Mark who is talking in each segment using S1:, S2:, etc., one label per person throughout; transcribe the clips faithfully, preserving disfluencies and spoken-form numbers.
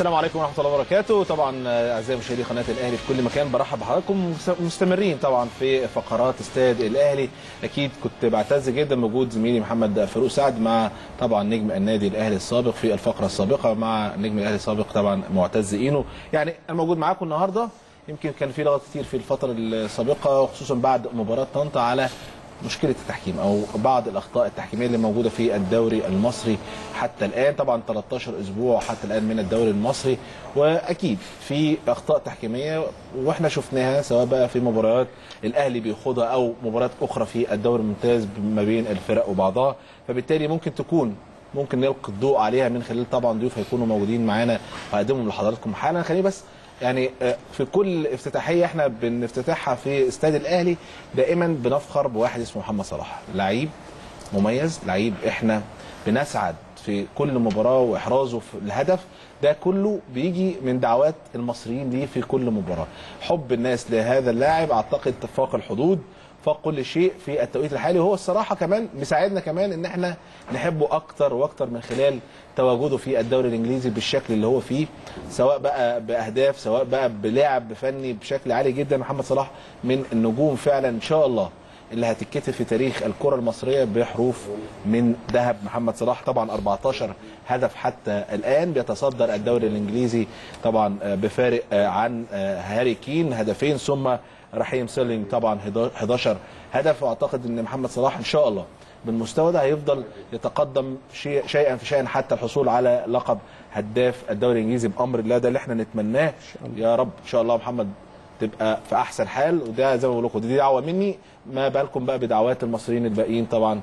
S1: السلام عليكم ورحمه الله وبركاته. طبعا اعزائي مشاهدي قناه الاهلي في كل مكان، برحب بحضراتكم. مستمرين طبعا في فقرات استاد الاهلي. اكيد كنت بعتز جدا بوجود زميلي محمد فاروق سعد مع طبعا نجم النادي الاهلي السابق في الفقره السابقه، مع نجم الاهلي السابق طبعا معتز اينو. يعني انا موجود معاكم النهارده. يمكن كان في لغط كتير في الفتره السابقه، وخصوصا بعد مباراه طنطا، على مشكله التحكيم او بعض الاخطاء التحكيميه اللي موجوده في الدوري المصري حتى الان. طبعا ثلاثة عشر اسبوع حتى الان من الدوري المصري، واكيد في اخطاء تحكيميه واحنا شفناها سواء بقى في مباريات الاهلي بيخوضها او مباريات اخرى في الدوري الممتاز ما بين الفرق وبعضها. فبالتالي ممكن تكون ممكن نلقي الضوء عليها من خلال طبعا ضيوف هيكونوا موجودين معانا وهقدمهم لحضراتكم حالا. خليني بس يعني في كل افتتاحيه احنا بنفتتحها في استاد الاهلي دائما بنفخر بواحد اسمه محمد صلاح، لعيب مميز، لعيب احنا بنسعد في كل مباراه واحرازه في الهدف. ده كله بيجي من دعوات المصريين ليه في كل مباراه. حب الناس لهذا اللاعب اعتقد فاق الحدود، فاق كل شيء في التوقيت الحالي، وهو الصراحه كمان مساعدنا كمان ان احنا نحبه اكتر واكتر من خلال تواجده في الدوري الانجليزي بالشكل اللي هو فيه، سواء بقى باهداف سواء بقى بلعب فني بشكل عالي جدا. محمد صلاح من النجوم فعلا ان شاء الله اللي هتتكتب في تاريخ الكره المصريه بحروف من ذهب. محمد صلاح طبعا أربعة عشر هدف حتى الان، بيتصدر الدوري الانجليزي طبعا بفارق عن هاري كين هدفين، ثم رحيم سيرلينج طبعا أحد عشر هدف. واعتقد ان محمد صلاح ان شاء الله بالمستوى ده هيفضل يتقدم شيء شيئا فشيئا حتى الحصول على لقب هداف الدوري الانجليزي بامر الله. ده اللي احنا نتمناه يا رب ان شاء الله. محمد تبقى في احسن حال، وده زي ما بقول لكم دي دعوه مني، ما بالكم بقى بدعوات المصريين الباقيين طبعا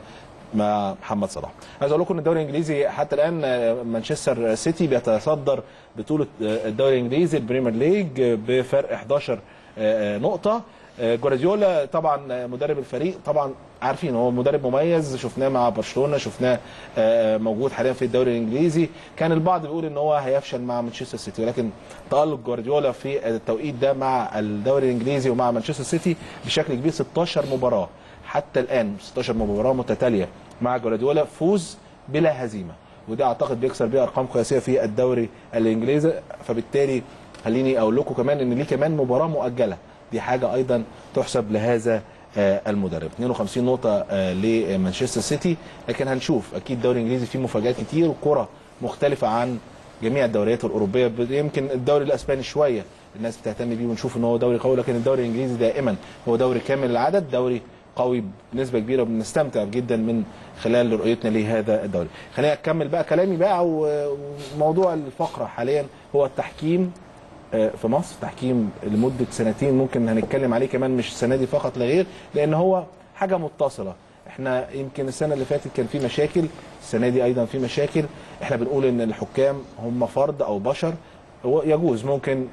S1: مع محمد صلاح. عايز اقول لكم ان الدوري الانجليزي حتى الان مانشستر سيتي بيتصدر بطوله الدوري الانجليزي البريمير ليج بفرق أحد عشر نقطه. جوارديولا طبعا مدرب الفريق طبعا عارفين هو مدرب مميز، شفناه مع برشلونه، شفناه موجود حاليا في الدوري الانجليزي. كان البعض بيقول ان هو هيفشل مع مانشستر سيتي، ولكن تألق جوارديولا في التوقيت ده مع الدوري الانجليزي ومع مانشستر سيتي بشكل كبير. ستاشر مباراه حتى الان، ستاشر مباراه متتاليه مع جوارديولا، فوز بلا هزيمه، وده اعتقد بيكسر بيه ارقام قياسيه في الدوري الانجليزي. فبالتالي خليني اقول لكم كمان ان ليه كمان مباراه مؤجله، دي حاجه ايضا تحسب لهذا المدرب. اثنين وخمسين نقطه لمانشستر سيتي، لكن هنشوف اكيد الدوري الانجليزي فيه مفاجات كتير وكره مختلفه عن جميع الدوريات الاوروبيه. يمكن الدوري الاسباني شويه الناس بتهتم بيه ونشوف ان هو دوري قوي، لكن الدوري الانجليزي دائما هو دوري كامل العدد، دوري قوي بنسبه كبيره، وبنستمتع جدا من خلال رؤيتنا لهذا الدوري. خلينا اكمل بقى كلامي بقى. وموضوع الفقره حاليا هو التحكيم في مصر، تحكيم لمده سنتين ممكن هنتكلم عليه كمان، مش السنه دي فقط لا غير، لان هو حاجه متصله. احنا يمكن السنه اللي فاتت كان في مشاكل، السنه دي ايضا في مشاكل. احنا بنقول ان الحكام هم فرد او بشر، يجوز ممكن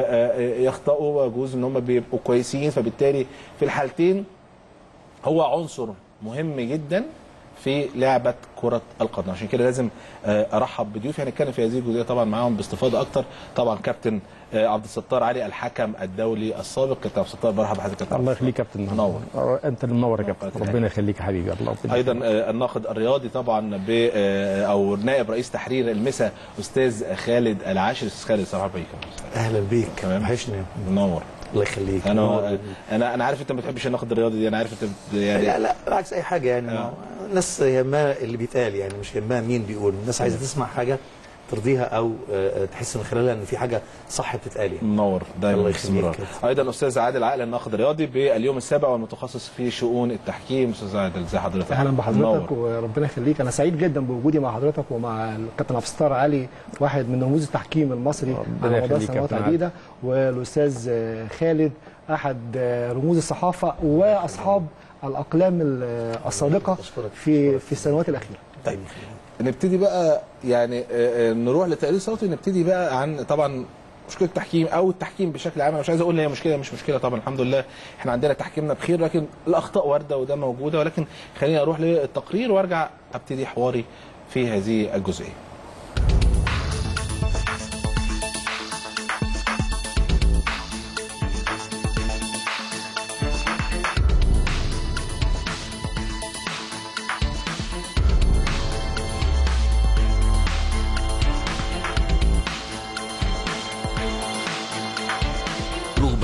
S1: يخطئوا ويجوز ان هم بيبقوا كويسين، فبالتالي في الحالتين هو عنصر مهم جدا في لعبه كره القدم. عشان كده لازم ارحب بضيوفي هنتكلم في هذه الجزئيه طبعا معاهم باستفاضه اكتر. طبعا كابتن عبد الستار علي الحكم الدولي السابق. كابتن عبد الستار برحب بحضرتك كابتن.
S2: الله يخليك كابتن.
S1: منور.
S2: انت اللي منور يا كابتن، ربنا يخليك يا حبيبي. الله يخليك.
S1: ايضا الناقد الرياضي طبعا ب او نائب رئيس تحرير المسا استاذ خالد العاشر. استاذ خالد صباح الخير.
S3: اهلا بيك، وحشني.
S1: منور.
S3: الله يخليك.
S1: انا انا انا عارف انت ما بتحبش النقد الرياضي دي، انا عارف انت
S3: يعني لا لا بالعكس، اي حاجه يعني آه. الناس يهمها اللي بيتقال، يعني مش يهمها مين بيقول. الناس عايزه تسمع حاجه ترضيها او تحس من خلالها ان في حاجه صح بتتقال يعني.
S1: منور دايما.
S3: الله يخليك.
S1: ايضا استاذ عادل عقل الناقد الرياضي باليوم السابع والمتخصص في شؤون التحكيم. استاذ عادل ازي حضرتك؟
S4: اهلا بحضرتك وربنا يخليك. انا سعيد جدا بوجودي مع حضرتك ومع الكابتن عبد الستار علي، واحد من رموز التحكيم المصري على مدار سنوات عديده، والاستاذ خالد احد رموز الصحافه واصحاب الاقلام الصادقه في في السنوات الاخيره.
S1: طيب نبتدي بقى يعني نروح لتقرير صوتي. نبتدي بقى عن طبعا مشكله التحكيم او التحكيم بشكل عام. انا مش عايز اقول ان هي مشكله مش مشكله، طبعا الحمد لله احنا عندنا تحكيمنا بخير، لكن الاخطاء وارده وده موجوده. ولكن خليني اروح للتقرير وارجع ابتدي حواري في هذه الجزئيه.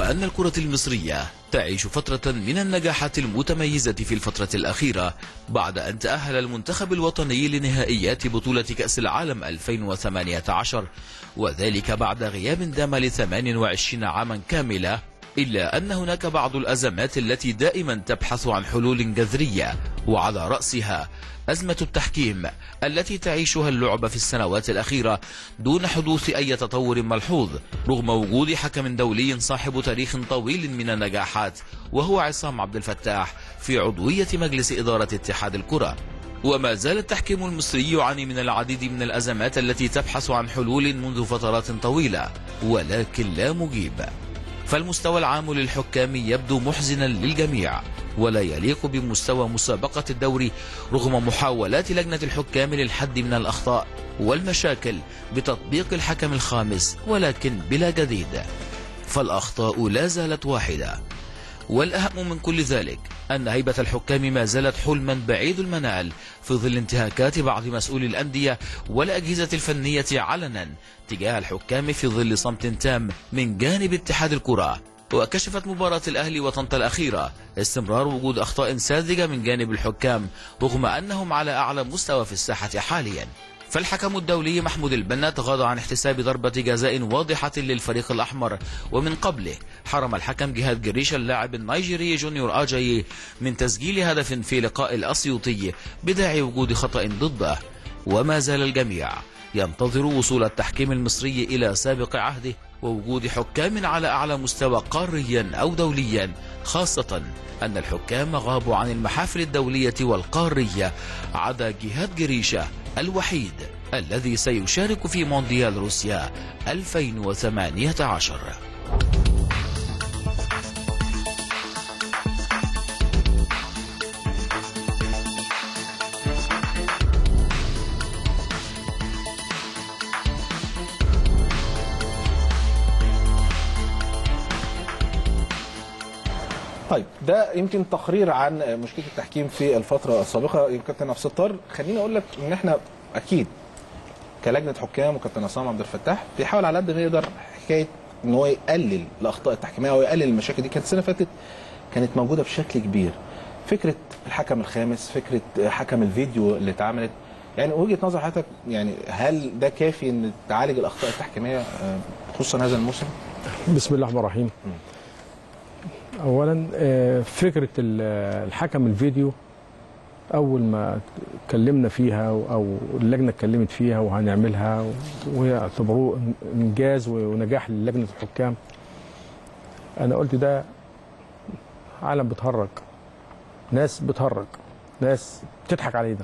S5: إلا أن الكرة المصرية تعيش فترة من النجاحات المتميزة في الفترة الأخيرة بعد أن تأهل المنتخب الوطني لنهائيات بطولة كأس العالم ألفين وثمانية عشر، وذلك بعد غياب دام لثمان وعشرين عاما كاملة. إلا أن هناك بعض الأزمات التي دائما تبحث عن حلول جذرية، وعلى رأسها أزمة التحكيم التي تعيشها اللعبة في السنوات الأخيرة دون حدوث أي تطور ملحوظ، رغم وجود حكم دولي صاحب تاريخ طويل من النجاحات وهو عصام عبد الفتاح في عضوية مجلس إدارة اتحاد الكرة. وما زال التحكيم المصري يعاني من العديد من الأزمات التي تبحث عن حلول منذ فترات طويلة، ولكن لا مجيب. فالمستوى العام للحكام يبدو محزنا للجميع ولا يليق بمستوى مسابقة الدوري، رغم محاولات لجنة الحكام للحد من الأخطاء والمشاكل بتطبيق الحكم الخامس، ولكن بلا جديد. فالأخطاء لا زالت واحدة، والأهم من كل ذلك أن هيبة الحكام ما زالت حلما بعيد المنال في ظل انتهاكات بعض مسؤولي الأندية والأجهزة الفنية علنا تجاه الحكام في ظل صمت تام من جانب اتحاد الكرة. وكشفت مباراة الأهلي وطنطا الأخيرة استمرار وجود أخطاء ساذجة من جانب الحكام رغم أنهم على أعلى مستوى في الساحة حاليا. فالحكم الدولي محمود البنا تغاضى عن احتساب ضربة جزاء واضحة للفريق الأحمر، ومن قبله حرم الحكم جهاد جريشة اللاعب النيجيري جونيور آجاي من تسجيل هدف في لقاء الأسيوطي بداعي وجود خطأ ضده. وما زال الجميع ينتظر وصول التحكيم المصري إلى سابق عهده ووجود حكام على أعلى مستوى قاريا أو دوليا، خاصة أن الحكام غابوا عن المحافل الدولية والقارية عدا جهاد جريشة الوحيد الذي سيشارك في مونديال روسيا ألفين وثمانية عشر.
S1: طيب ده يمكن تقرير عن مشكله التحكيم في الفتره السابقه. يمكن كابتن عبد الستار، خليني اقول لك ان احنا اكيد كلجنه حكام وكابتن عصام عبد الفتاح بيحاول على قد ما يقدر حكايه ان هو يقلل الاخطاء التحكيميه ويقلل المشاكل دي. كانت السنه اللي فاتت كانت موجوده بشكل كبير، فكره الحكم الخامس، فكره حكم الفيديو اللي اتعملت. يعني وجهه نظر حضرتك، يعني هل ده كافي ان تعالج الاخطاء التحكيميه خصوصا هذا الموسم؟
S2: بسم الله الرحمن الرحيم. اولا فكره الحكم الفيديو اول ما اتكلمنا فيها او اللجنه اتكلمت فيها وهنعملها وهي اعتبروه انجاز ونجاح للجنه الحكام، انا قلت ده عالم بتهرج، ناس بتهرج، ناس بتضحك علينا.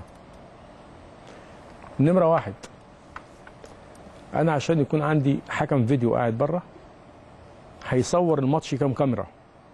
S2: نمره واحد، انا عشان يكون عندي حكم فيديو قاعد بره هيصور الماتش كام كاميرا؟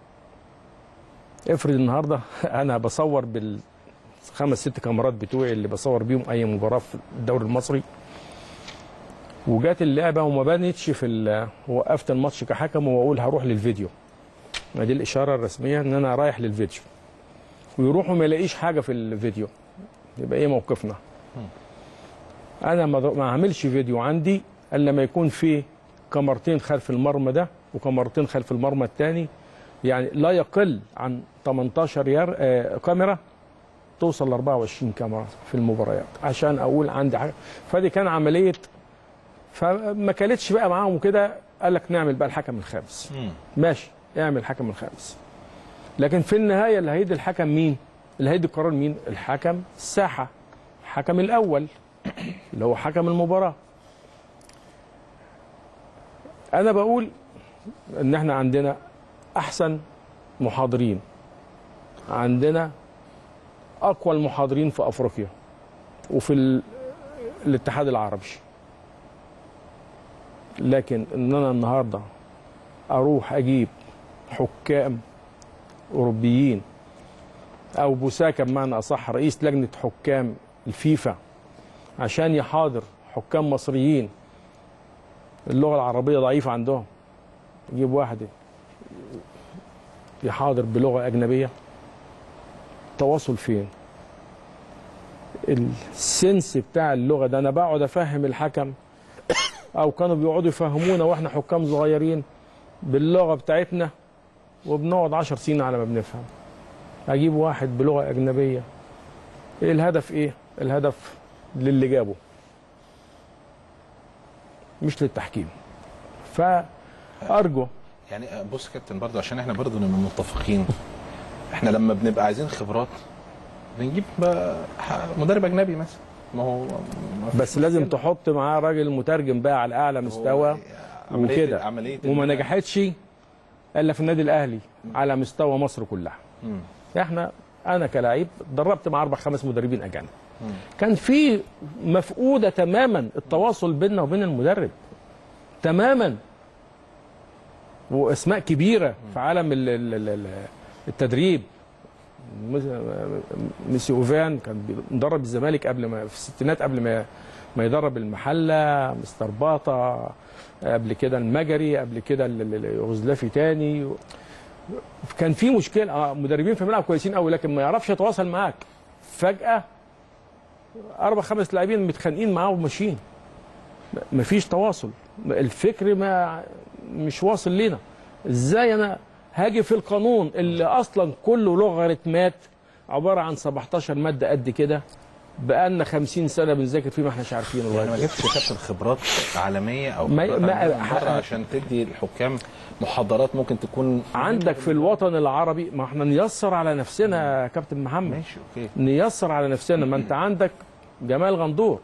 S2: افرض النهارده انا بصور بالخمس ست كاميرات بتوعي اللي بصور بيهم اي مباراه في الدوري المصري، وجات اللعبه وما بانتش في وقفت الماتش كحكم واقول هروح للفيديو، ما دي الاشاره الرسميه ان انا رايح للفيديو، ويروحوا ما يلاقيش حاجه في الفيديو، يبقى ايه موقفنا؟ انا ما اعملش فيديو عندي الا لما يكون في كاميرتين خلف المرمى ده وكاميرتين خلف المرمى الثاني، يعني لا يقل عن ثمانية عشر آه كاميرا توصل ل أربعة وعشرين كاميرا في المباريات عشان اقول عندي حاجه. فدي كان عمليه، فما كانتش بقى معاهم كده، قال لك نعمل بقى الحكم الخامس. ماشي، اعمل الحكم الخامس، لكن في النهايه اللي هيدي الحكم مين؟ اللي هيدي القرار مين؟ الحكم الساحه، الحكم الاول اللي هو حكم المباراه. انا بقول ان احنا عندنا احسن محاضرين، عندنا اقوى المحاضرين في افريقيا وفي ال... الاتحاد العربي، لكن ان انا النهارده اروح اجيب حكام اوروبيين او بوساكا بمعنى اصح رئيس لجنه حكام الفيفا عشان يحاضر حكام مصريين اللغه العربيه ضعيفه عندهم، يجيب واحد يحاضر بلغه اجنبيه؟ التواصل فين؟ السنس بتاع اللغه ده انا بقعد افهم الحكم او كانوا بيقعدوا يفهمونا واحنا حكام صغيرين باللغه بتاعتنا وبنقعد عشر سنين على ما بنفهم. اجيب واحد بلغه اجنبيه، ايه الهدف؟ ايه الهدف؟ للي جابه مش للتحكيم. فارجو
S1: يعني بص يا كابتن برضه عشان احنا برضه نبقى متفقين، احنا لما بنبقى عايزين خبرات بنجيب مدرب اجنبي مثلا، ما هو ما
S2: بس لازم تحط معاه راجل مترجم بقى على اعلى مستوى وكده، وما نجحتش الا في النادي الاهلي على مستوى مصر كلها. مم. احنا انا كلاعب دربت مع اربع خمس مدربين اجانب، كان في مفقوده تماما التواصل بيننا وبين المدرب تماما، واسماء كبيره في عالم التدريب. ميسي اوفان كان بيدرب الزمالك قبل ما في الستينات، قبل ما ما يدرب المحله. مستر باطا قبل كده المجري، قبل كده اليوغوسلافي تاني. كان في مشكله، مدربين في الملعب كويسين قوي لكن ما يعرفش يتواصل معاك. فجاه اربع خمس لاعبين متخانقين معاه وماشيين، مفيش تواصل، الفكر ما مش واصل لينا. ازاي انا هاجي في القانون اللي اصلا كله لوغاريتمات عباره عن سبعتاشر ماده قد كده، بقالنا خمسين سنه بنذاكر فيه ما احناش عارفينه.
S1: يعني ما جبتش كابتن خبرات عالميه او خبرات ما عالمية عشان تدي الحكام محاضرات ممكن تكون
S2: عندك في الوطن العربي؟ ما احنا نيسر على نفسنا يا كابتن محمد.
S1: ماشي اوكي،
S2: نيسر على نفسنا. ما انت عندك جمال غندور،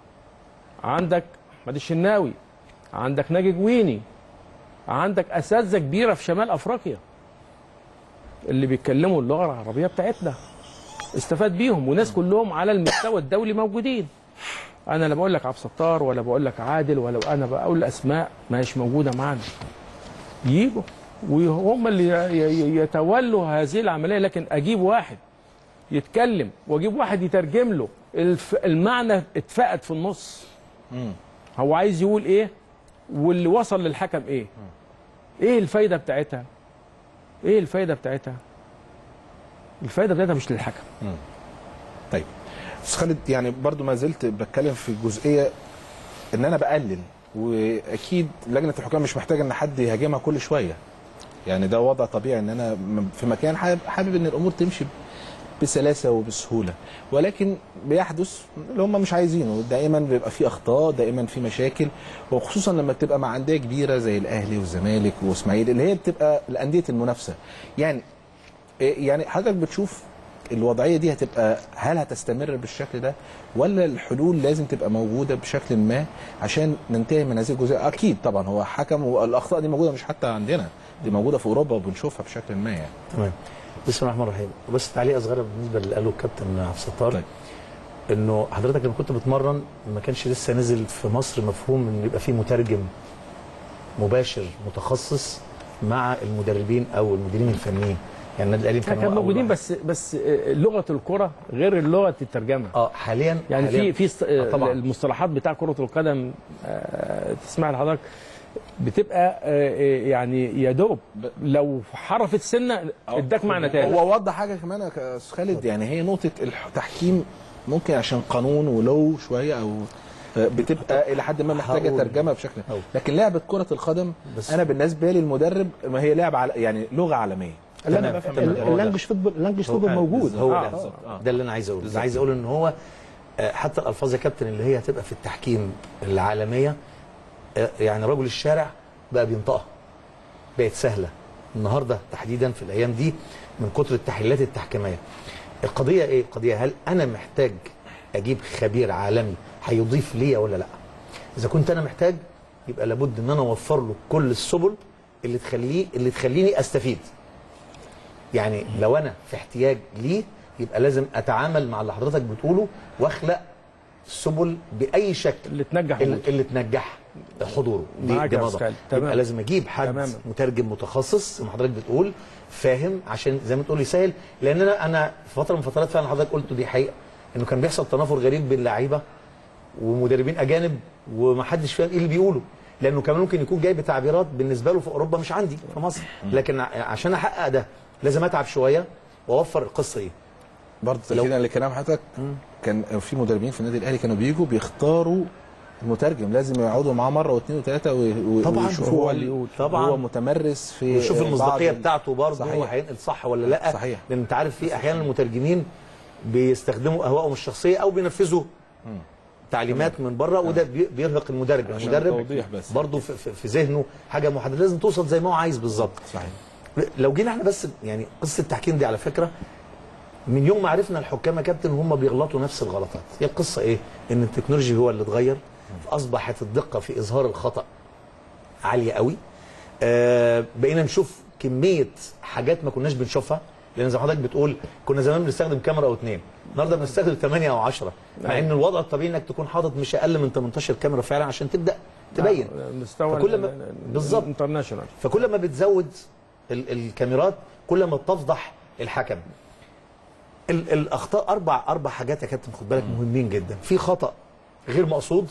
S2: عندك احمد الشناوي، عندك ناجي جويني، عندك اساتذه كبيره في شمال افريقيا اللي بيتكلموا اللغه العربيه بتاعتنا، استفاد بيهم، وناس كلهم على المستوى الدولي موجودين. انا لا بقول لك عبد الستار ولا بقول لك عادل، ولا انا بقول اسماء ما هيش موجوده معانا، يجوا وهم اللي يتولوا هذه العمليه. لكن اجيب واحد يتكلم واجيب واحد يترجم له، المعنى اتفقد في النص. هو عايز يقول ايه واللي وصل للحكم ايه؟ ايه الفايده بتاعتها؟ ايه الفايده بتاعتها؟ الفايده بتاعتها مش للحكم.
S1: مم. طيب بس خالد، يعني برضو ما زلت بتكلم في جزئيه ان انا بقلل، واكيد لجنه الحكام مش محتاجه ان حد يهاجمها كل شويه. يعني ده وضع طبيعي ان انا في مكان حابب, حابب ان الامور تمشي بسلاسه وبسهوله، ولكن بيحدث اللي هم مش عايزينه. دائما بيبقى في اخطاء، دائما في مشاكل، وخصوصا لما بتبقى مع انديه كبيره زي الاهلي والزمالك واسماعيلي اللي هي بتبقى الانديه المنافسه. يعني يعني حضرتك بتشوف الوضعيه دي هتبقى، هل هتستمر بالشكل ده ولا الحلول لازم تبقى موجوده بشكل ما عشان ننتهي من هذه الجزئيه؟ اكيد طبعا هو حكم، والاخطاء دي موجوده مش حتى عندنا، دي موجوده في اوروبا وبنشوفها بشكل ما يعني.
S3: تمام. بسم الله الرحمن الرحيم. بس تعليق صغيره بالنسبه اللي قاله الكابتن عبد الستار. طيب. انه حضرتك لما كنت بتمرن ما كانش لسه نزل في مصر مفهوم ان يبقى في مترجم مباشر متخصص مع المدربين او المديرين الفنيين. يعني النادي الاهلي
S2: كان كانوا موجودين، بس بس لغه الكره غير لغه الترجمه.
S3: اه حاليا
S2: يعني
S3: حالياً
S2: في في آه المصطلحات بتاع كره القدم آه تسمع لحضرتك بتبقى آه يعني يا دوب لو حرفت سنه اداك معنى تاني.
S1: هو وضح حاجه كمان يا استاذ خالد، يعني هي نقطه التحكيم ممكن عشان قانون ولو شويه او بتبقى الى حد ما محتاجه ترجمه بشكل، لكن لعبه كره القدم انا بالنسبه لي المدرب ما هي لعبه على يعني لغه عالميه.
S4: انا بفهم اللانجوج فوتبول، اللانجوج فوتبول موجود.
S3: هو آه. ده, آه. ده اللي انا عايز اقوله. عايز اقول ان هو حتى الالفاظ يا كابتن اللي هي هتبقى في التحكيم العالميه، يعني رجل الشارع بقى بينطقها، بقت سهله النهارده تحديدا في الايام دي من كتر التحليلات التحكيميه. القضيه ايه؟ القضيه هل انا محتاج اجيب خبير عالمي هيضيف ليا ولا لا؟ اذا كنت انا محتاج يبقى لابد ان انا اوفر له كل السبل اللي تخليه اللي تخليني استفيد. يعني لو انا في احتياج ليه يبقى لازم اتعامل مع اللي حضرتك بتقوله واخلق سبل باي شكل
S2: اللي تنجح
S3: اللي, اللي تنجح حضوره. دي دي موضوع. يبقى لازم اجيب حد تمام. مترجم متخصص زي ما حضرتك بتقول فاهم، عشان زي ما تقول يسهل. لان انا انا في فتره من فترات فعلا حضرتك قلت دي حقيقه انه كان بيحصل تنافر غريب بين لعيبه ومدربين اجانب ومحدش فاهم ايه اللي بيقوله، لانه كمان ممكن يكون جايب تعبيرات بالنسبه له في اوروبا مش عندي في مصر. لكن عشان احقق ده لازم اتعب شويه واوفر القصه دي.
S1: برضه تاكيدا لكلام حضرتك، كان في مدربين في النادي الاهلي كانوا بيجوا بيختاروا المترجم لازم يقعدوا معاه مره واثنين وثلاثه ويشوفوا
S3: هو طبعا
S1: هو متمرس في
S3: ويشوف المصداقيه بتاعته برضه، هو
S1: صحيح.
S3: هينقل صح ولا لا.
S1: صحيح.
S3: لان انت عارف في احيانا المترجمين بيستخدموا اهوائهم الشخصيه او بينفذوا مم. تعليمات من بره، وده بيرهق المدرب. المدرب برضه في, في ذهنه حاجه محدده لازم توصل زي ما هو عايز بالظبط.
S1: صحيح.
S3: لو جينا احنا بس يعني قصه التحكيم دي على فكره من يوم ما عرفنا الحكام يا كابتن هم بيغلطوا نفس الغلطات. هي القصه ايه؟ ان التكنولوجي هو اللي اتغير، فاصبحت الدقه في اظهار الخطا عاليه قوي. آه بقينا نشوف كميه حاجات ما كناش بنشوفها، لان زي ما حضرتك بتقول كنا زمان بنستخدم كاميرا او اثنين، النهارده بنستخدم ثمانية او عشرة، مع ان الوضع الطبيعي انك تكون حاطط مش اقل من ثمانية عشر كاميرا فعلا عشان تبدا تبين
S2: فكل
S3: ما بالظبط
S2: انترناشونال.
S3: فكل ما بتزود ال الكاميرات كل ما بتفضح الحكم. ال الاخطاء اربع اربع حاجات يا كابتن خد بالك مهمين جدا. في خطا غير مقصود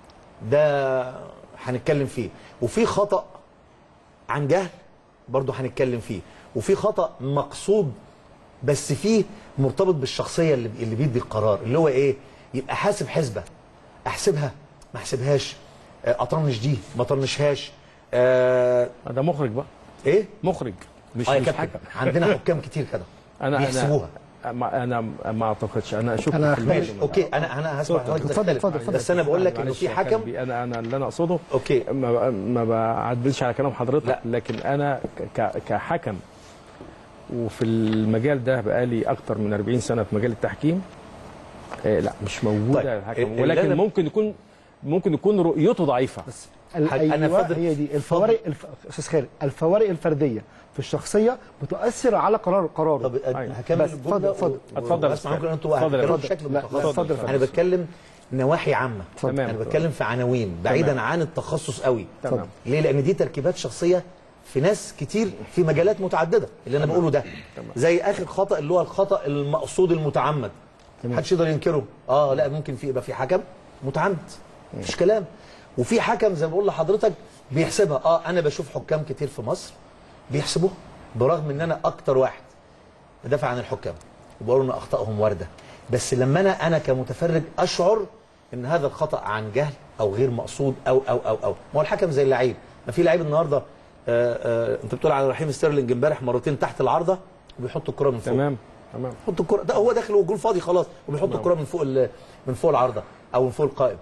S3: ده هنتكلم فيه، وفي خطا عن جهل برضه هنتكلم فيه، وفي خطا مقصود بس فيه مرتبط بالشخصيه اللي اللي بيدي القرار، اللي هو ايه؟ يبقى حاسب حسبه، احسبها ما احسبهاش، اطنش دي ما اطنشهاش.
S2: آه ده مخرج بقى.
S3: ايه؟
S2: مخرج مش
S3: آه
S2: مش حكم.
S3: عندنا حكام كتير كده
S2: انا
S3: بيحسبوها.
S2: انا انا ما اعتقدش، انا اشوف
S3: انا ماشي اوكي انا انا هسمع حضرتك تختلف، بس انا بقول لك انه في حكم.
S2: انا انا اللي انا اقصده
S3: اوكي
S2: ما, ما بعدلش على كلام حضرتك،
S3: لا.
S2: لكن انا كحكم وفي المجال ده بقالي اكتر من أربعين سنه في مجال التحكيم. آه لا مش موجوده طيب. الحكم، ولكن ممكن يكون ممكن يكون رؤيته ضعيفه.
S4: بس انا هي دي الفوارق الف... استاذ خالد، الفوارق الفرديه في الشخصيه بتؤثر على قرار قراره.
S3: طب هكمل الجمله.
S4: اتفضل
S3: اتفضل اسمع ممكن انتوا هتتكلموا بشكل متخصص. انا بتكلم نواحي عامه،
S2: تمام.
S3: انا بتكلم في عناوين بعيدا تمام. عن التخصص قوي.
S2: تمام.
S3: ليه؟ لان دي تركيبات شخصيه في ناس كتير في مجالات متعدده اللي انا بقوله ده. تمام. زي اخر خطا اللي هو الخطا المقصود المتعمد، محدش يقدر ينكره. اه لا ممكن في يبقى في حكم متعمد مفيش كلام، وفي حكم زي ما بقول لحضرتك بيحسبها. اه انا بشوف حكام كتير في مصر بيحسبوها، برغم ان انا اكتر واحد بدافع عن الحكام وبقول ان اخطائهم وارده، بس لما انا انا كمتفرج اشعر ان هذا الخطا عن جهل او غير مقصود او او او او ما هو الحكم زي اللعيب. ما في لعيب النهارده آآ آآ انت بتقول على رحيم ستيرلينج امبارح مرتين تحت العارضه وبيحط الكره من فوق.
S2: تمام تمام
S3: يحط الكره ده هو داخل والجول فاضي خلاص وبيحط الكره من فوق من فوق العارضه او من فوق القائم.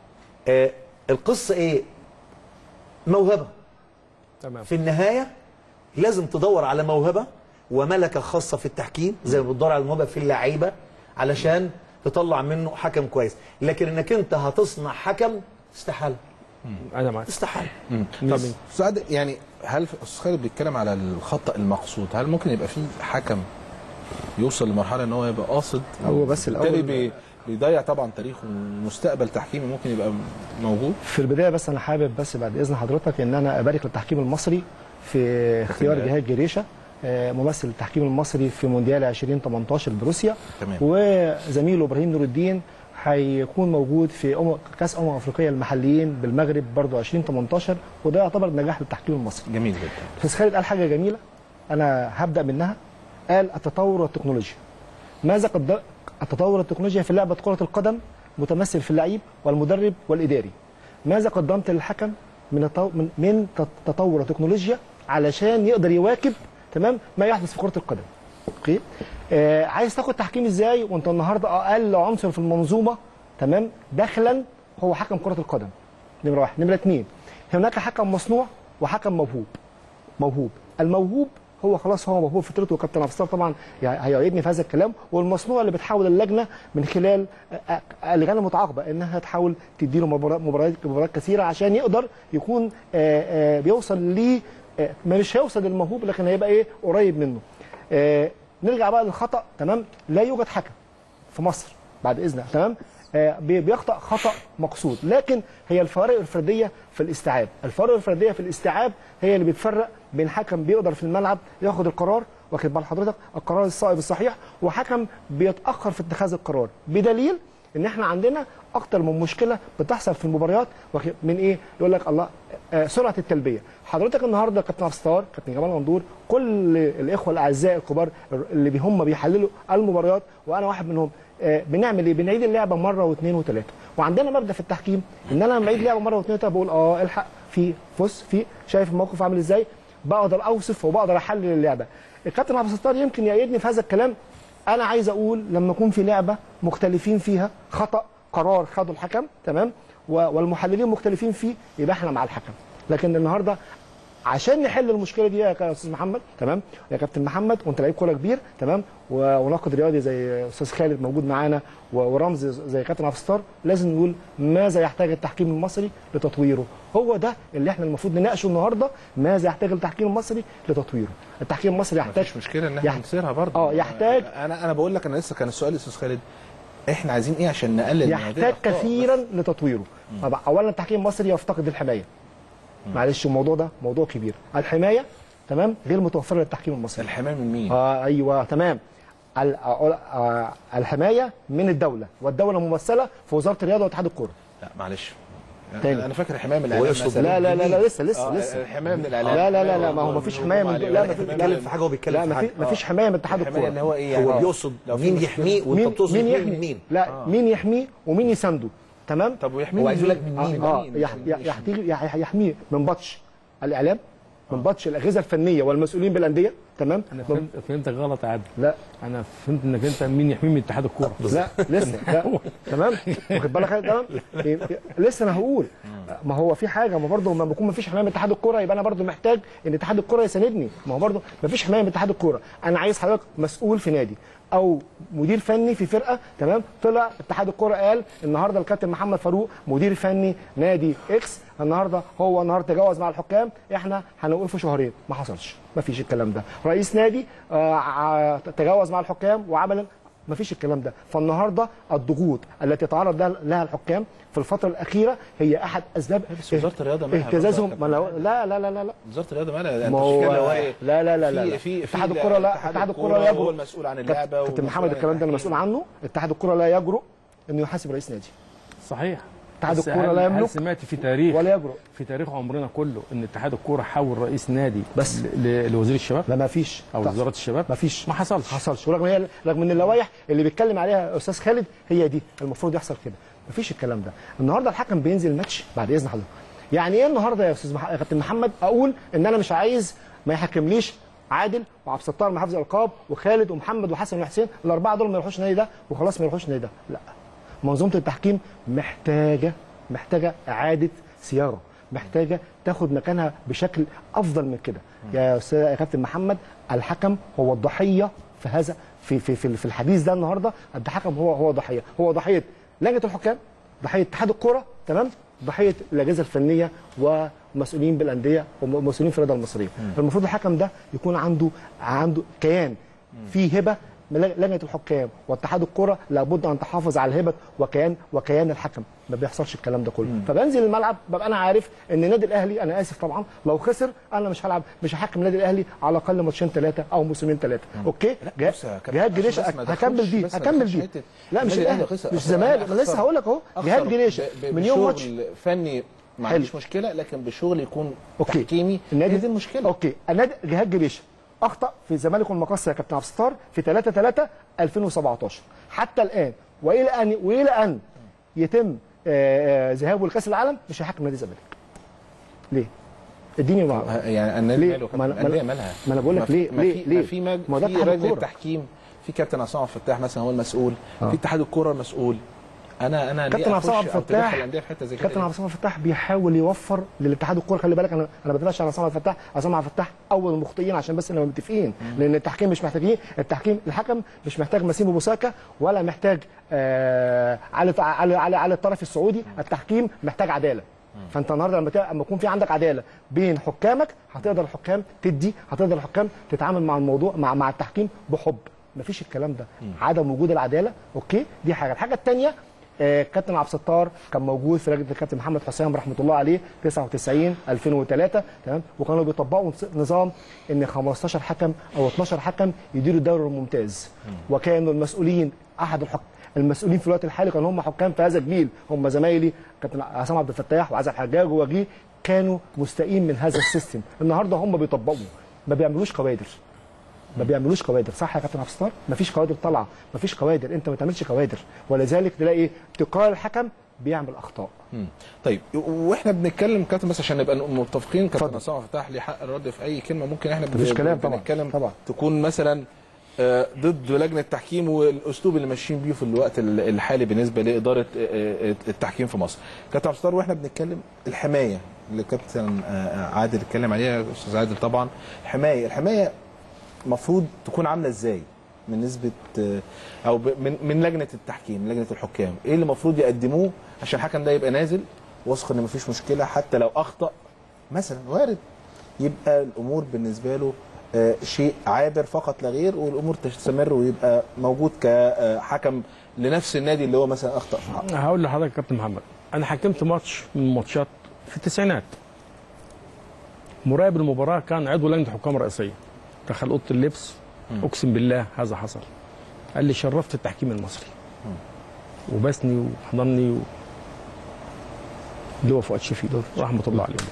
S3: القصه ايه؟ موهبه.
S2: تمام.
S3: في النهايه لازم تدور على موهبه وملكه خاصه في التحكيم زي ما بتدور على موهبه في اللعيبه علشان تطلع منه حكم كويس، لكن انك انت هتصنع حكم استحاله.
S2: انا معاك
S3: استحاله.
S1: طب سعد يعني هل استاذ خالد بيتكلم على الخطا المقصود، هل ممكن يبقى في حكم يوصل لمرحله ان هو يبقى قاصد؟
S4: هو بس الاول
S1: بي بيضيع طبعا تاريخه ومستقبل تحكيمي ممكن يبقى موجود.
S4: في البدايه بس انا حابب بس بعد اذن حضرتك ان انا ابارك للتحكيم المصري في اختيار جهاد جريشه ممثل التحكيم المصري في مونديال ألفين وثمانية عشر بروسيا.
S1: تمام.
S4: وزميله ابراهيم نور الدين هيكون موجود في أم... كاس امم افريقيا المحليين بالمغرب برضه ألفين وثمانية عشر، وده يعتبر نجاح للتحكيم المصري.
S1: جميل جدا.
S4: استاذ خالد قال حاجه جميله انا هبدا منها، قال التطور والتكنولوجيا. ماذا قد التطور التكنولوجيا في لعبه كره القدم متمثل في اللعيب والمدرب والاداري. ماذا قدمت للحكم من من من تطور التكنولوجيا علشان يقدر يواكب تمام ما يحدث في كره القدم. اوكي؟ آه عايز تاخد تحكيم ازاي وانت النهارده اقل عنصر في المنظومه تمام داخلا هو حكم كره القدم. نمره واحد، نمره اثنين، هناك حكم مصنوع وحكم موهوب. موهوب، الموهوب هو خلاص هو موهوب فطرته، وكابتن عبد الستار طبعا هيؤيدني في هذا الكلام، والمصنوع اللي بتحاول اللجنه من خلال اللجنه المتعاقبه انها تحاول تديله مباريات مباريات كثيره عشان يقدر يكون آآ آآ بيوصل ل مش هيوصل للموهوب لكن هيبقى ايه قريب منه. نرجع بقى للخطا تمام. لا يوجد حكم في مصر بعد اذنك تمام بيخطأ خطأ مقصود، لكن هي الفوارق الفرديه في الاستيعاب. الفوارق الفرديه في الاستيعاب هي اللي بتفرق بين حكم بيقدر في الملعب ياخد القرار، واخد بال حضرتك، القرار الصائب الصحيح، وحكم بيتاخر في اتخاذ القرار، بدليل ان احنا عندنا اكتر من مشكله بتحصل في المباريات من ايه؟ يقول لك الله آه سرعه التلبيه. حضرتك النهارده كابتن عبد الستار، كابتن جمال غندور، كل الاخوه الاعزاء الكبار اللي هم بيحللوا المباريات وانا واحد منهم، آه بنعمل ايه؟ بنعيد اللعبه مره واثنين وثلاثه. وعندنا مبدا في التحكيم ان انا لما بعيد لعبه مره واثنين وثلاثه بقول اه الحق في فص في شايف الموقف عامل ازاي؟ بقدر اوصف وبقدر احلل اللعبه. الكابتن عبد الستار يمكن يأيدني في هذا الكلام. انا عايز اقول لما يكون في لعبه مختلفين فيها خطأ قرار خده الحكم تمام والمحللين مختلفين فيه يبقى احنا مع الحكم. لكن النهارده عشان نحل المشكله دي يا استاذ محمد تمام يا كابتن محمد، وانت لعيب كوره كبير تمام وناقد رياضي زي استاذ خالد موجود معانا ورمز زي كابتن عبد الستار، لازم نقول ماذا يحتاج التحكيم المصري لتطويره. هو ده اللي احنا المفروض نناقشه النهارده، ماذا يحتاج التحكيم المصري لتطويره. التحكيم المصري يحتاج
S1: مش مشكله ان احنا يح... نصيرها برضه
S4: اه يحتاج.
S1: انا انا بقول لك انا لسه كان السؤال استاذ خالد احنا عايزين ايه عشان نقلل
S4: يحتاج كثيرا بس. لتطويره. طبعا اولا التحكيم المصري يفتقد الحمايه. معلش الموضوع ده موضوع كبير. الحمايه تمام غير متوفره للتحكيم المصري.
S1: الحمايه من مين؟
S4: اه ايوه تمام. الحمايه من الدوله، والدوله ممثله في وزاره الرياضه واتحاد الكوره.
S1: لا معلش
S4: تاني.
S1: انا فاكر الحمايه من الاعلام.
S4: لا لا لا لا لسه لسه
S1: آه
S4: لسه
S1: الحمايه من الاعلام.
S4: لا لا لا لا ما هو ما فيش حمايه من لا ما
S3: بيتكلم في حاجه هو بيتكلم في حاجه.
S4: ما فيش حمايه من اتحاد الكوره.
S1: اللي هو ايه يعني؟
S3: هو بيقصد مين يحميه وانت بتقصد
S4: مين
S3: مين
S4: مين؟ لا آه. مين يحميه ومين يسانده تمام؟
S1: طب ويحميه
S3: هو عايز يقول لك من مين؟
S4: اه يحميه من بطش الاعلام، من بطش الاجهزه الفنيه والمسؤولين بالانديه تمام.
S2: انا فهمت فهمتك غلط يا عادل.
S4: لا
S2: انا فهمت انك انت مين يحميه من اتحاد الكوره.
S4: لا لسه لا تمام واخد بالك تمام لسه انا هقول. ما هو في حاجه، ما برضه لما بكون ما فيش حمايه من اتحاد الكوره يبقى انا برضه محتاج ان اتحاد الكوره يساندني. ما هو برضه ما فيش حمايه من اتحاد الكوره. انا عايز حضرتك مسؤول في نادي او مدير فني في فرقه تمام، طلع اتحاد الكوره قال النهارده الكابتن محمد فاروق مدير فني نادي اكس النهارده هو النهارده تجاوز مع الحكام، احنا هنوقفه شهرين. ما حصلش، ما فيش الكلام ده. رئيس نادي آه تجاوز مع الحكام وعمل، ما فيش الكلام ده. فالنهارده الضغوط التي تعرض لها الحكام في الفتره الاخيره هي احد اسباب
S1: وزاره الرياضه مالها
S4: اهتزازهم. لا لا لا لا لا
S1: وزاره الرياضه مالها؟
S4: ما هو لا لا لا لا
S1: في في
S4: اتحاد الكوره لا اتحاد الكوره لا
S1: هو المسؤول عن اللعبه.
S4: كابتن محمد الكلام ده انا مسؤول عنه. اتحاد الكوره لا يجرؤ انه يحاسب رئيس نادي.
S2: صحيح.
S4: اتحاد الكوره لا يملك.
S2: هل سمعت في تاريخ
S4: ولا يجرؤ
S2: في تاريخ عمرنا كله ان اتحاد الكوره حول رئيس نادي
S4: بس
S2: لوزير الشباب؟
S4: لا ما فيش.
S2: او وزاره الشباب؟
S4: ما فيش،
S2: ما حصلش
S4: ما حصلش. ورغم هي رغم ان اللوائح اللي بيتكلم عليها استاذ خالد هي دي المفروض يحصل كده. ما فيش الكلام ده. النهارده الحكم بينزل ماتش بعد اذن حضرتك. يعني ايه النهارده يا استاذ مح... يا كابتن محمد اقول ان انا مش عايز ما يحكمليش عادل وعبد الستار مع حفظ الالقاب وخالد ومحمد وحسن وحسين، الاربعه دول ما يروحوش النادي ده وخلاص ما يروحوش النادي ده؟ لا. منظومه التحكيم محتاجه محتاجه اعاده صياغه، محتاجه تاخد مكانها بشكل افضل من كده. يا استاذ يا كابتن محمد الحكم هو الضحيه في هذا في في في, في الحديث ده النهارده. الحكم هو هو ضحيه، هو ضحيه لجنه الحكام، ضحيه اتحاد الكوره تمام، ضحيه الاجهزه الفنيه ومسؤولين بالانديه ومسؤولين في الرياضه المصريه. فالمفروض الحكم ده يكون عنده عنده كيان فيه هبه. لجنه الحكام واتحاد الكره لابد ان تحافظ على الهبه وكيان وكيان الحكم. ما بيحصلش الكلام ده كله. مم. فبنزل الملعب ببقى انا عارف ان النادي الاهلي، انا اسف طبعا لو خسر انا مش هلعب، مش هحكم النادي الاهلي على الاقل ماتشين ثلاثه او موسمين ثلاثه. اوكي جهاد جريشه هكمل دي هكمل دي لا مش الاهلي مش زمالك. انا لسه هقول لك اهو جهاد جريشه من يوم ماتش
S1: فني ما عنديش مشكله، لكن بشغل يكون
S4: أوكي.
S1: تحكيمي
S4: النادي
S1: دي المشكله.
S4: اوكي النادي جهاد جريشه اخطا في الزمالك والمقصه يا كابتن عبد الستار في ثلاثة ثلاثة ألفين وسبعطاشر حتى الان، والى ان والى ان يتم ذهابه لكاس العالم مش هيحكم نادي الزمالك. ليه؟ اديني معه.
S1: يعني النادي ماله؟ الانديه مالها؟
S4: ما انا بقول لك ليه ليه ليه؟
S1: في مج... في لجنه التحكيم، في كابتن عصام عبد الفتاح مثلا هو المسؤول، آه. في اتحاد الكوره المسؤول. انا انا
S4: كابتن عصام عبد الفتاح كابتن عصام عبد الفتاح بيحاول يوفر للاتحاد الكوره. خلي بالك انا انا ما بتكلمش عن عصام عبد الفتاح، عصام عبد الفتاح اول المخطئين عشان بس نبقى متفقين، لان التحكيم مش محتاجين التحكيم الحكم مش محتاج مسيمو بوساكا ولا محتاج آه على على على, على الطرف السعودي. التحكيم محتاج عداله. فانت النهارده لما لما يكون في عندك عداله بين حكامك هتقدر الحكام تدي هتقدر الحكام تتعامل مع الموضوع مع مع التحكيم بحب. مفيش الكلام ده. عدم وجود العداله اوكي دي حاجه. الحاجه الثانيه آه كابتن عبد الستار كان موجود في لجنه الكابتن محمد حسام رحمه الله عليه تسعة وتسعين ألفين وثلاثة تمام، وكانوا بيطبقوا نظام ان خمستاشر حكم او اتناشر حكم يديروا الدوري الممتاز، وكانوا المسؤولين احد الحكام المسؤولين في الوقت الحالي كانوا هم حكام في هذا الجيل، هم زمايلي كابتن عصام عبد الفتاح وعزب حجاج ووجيه، كانوا مستائين من هذا السيستم. النهارده هم بيطبقوا، ما بيعملوش كوادر، ما بيعملوش كوادر. صح يا كابتن عبد الستار؟ ما فيش كوادر طالعه، ما فيش كوادر، انت ما تعملش كوادر، ولذلك تلاقي ابتكار الحكم بيعمل اخطاء.
S1: مم. طيب واحنا بنتكلم كابتن بس عشان نبقى متفقين، كابتن عصام فتح لي حق الرد في اي كلمه ممكن احنا
S4: مفيش كلام طبعا
S1: بنتكلم
S4: طبعا
S1: تكون مثلا ضد لجنه التحكيم والاسلوب اللي ماشيين بيه في الوقت الحالي بالنسبه لاداره التحكيم في مصر. كابتن عبد الستار واحنا بنتكلم الحمايه اللي كابتن عادل اتكلم عليها، استاذ عادل طبعا، الحمايه الحمايه المفروض تكون عامله ازاي من نسبه او من من لجنه التحكيم، لجنه الحكام، ايه اللي المفروض يقدموه عشان الحكم ده يبقى نازل واثق ان مفيش مشكله، حتى لو اخطا مثلا وارد يبقى الامور بالنسبه له شيء عابر فقط لا غير، والامور تستمر ويبقى موجود كحكم لنفس النادي اللي هو مثلا اخطا في حقه.
S2: هقول لحضرتك يا كابتن محمد، انا حكمت ماتش من الماتشات في التسعينات. مراقب المباراه كان عضو لجنه حكام رئيسيه، دخل اوضه اللبس، اقسم بالله هذا حصل، قال لي شرفت التحكيم المصري وبسني وحضني و... اللي هو فؤاد شفيق رحمه الله عليه.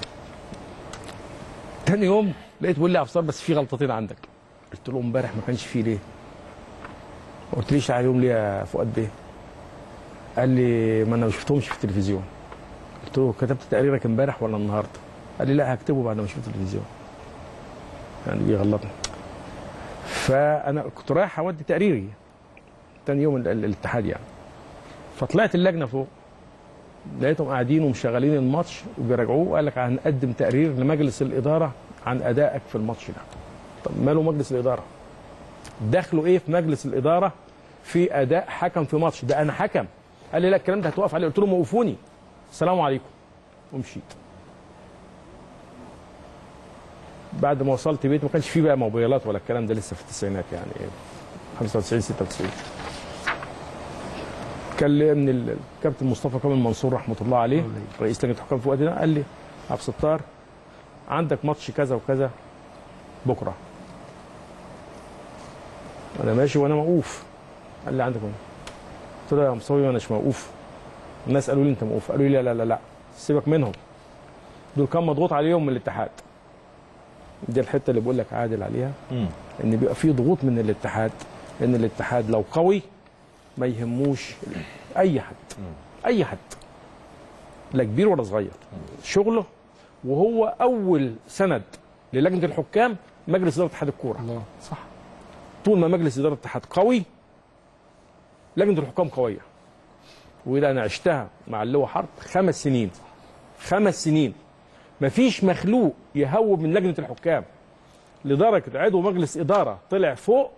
S2: تاني يوم لقيت بيقول لي يا ابصار بس في غلطتين عندك. قلت له امبارح ما كانش فيه ليه؟ ما قلتليش عليهم ليه يا فؤاد بيه؟ قال لي ما انا ما شفتهمش في التلفزيون. قلت له كتبت تقريرك امبارح ولا النهارده؟ قال لي لا هكتبه بعد ما اشوف التلفزيون. يعني بيغلطني. فانا كنت رايح اودي تقريري تاني يوم الاتحاد يعني. فطلعت اللجنه فوق لقيتهم قاعدين ومشغلين الماتش وبيراجعوه، وقال لك هنقدم تقرير لمجلس الاداره عن ادائك في الماتش ده. طب ماله مجلس الاداره؟ دخلوا ايه في مجلس الاداره في اداء حكم في ماتش؟ ده انا حكم. قال لي لا الكلام ده هتوقف عليه. قلت له موقفوني، السلام عليكم، ومشيت. بعد ما وصلت بيت ما كانش فيه بقى موبايلات ولا الكلام ده لسه في التسعينات يعني خمسة وتسعين ستة وتسعين. كلمني الكابتن مصطفى كامل منصور رحمه الله عليه رئيس لجنه الحكام في الوقت ده، قال لي عبد الستار عندك ماتش كذا وكذا بكره. انا ماشي وانا موقوف. قال لي عندك مين؟ قلت له يا مصطفى انا مش موقوف. الناس قالوا لي انت موقوف. قالوا لي لا لا لا لا سيبك منهم، دول كان مضغوط عليهم من الاتحاد. دي الحته اللي بقول لك عادل عليها، م. ان بيبقى في ضغوط من الاتحاد، ان الاتحاد لو قوي ما يهموش اي حد، م. اي حد لا كبير ولا صغير، م. شغله. وهو اول سند للجنه الحكام مجلس اداره اتحاد الكوره.
S4: الله صح.
S2: طول ما مجلس اداره الاتحاد قوي لجنه الحكام قويه. وده انا عشتها مع اللواء حرب خمس سنين خمس سنين مفيش مخلوق يهوب من لجنه الحكام، لدرجه عضو مجلس اداره طلع فوق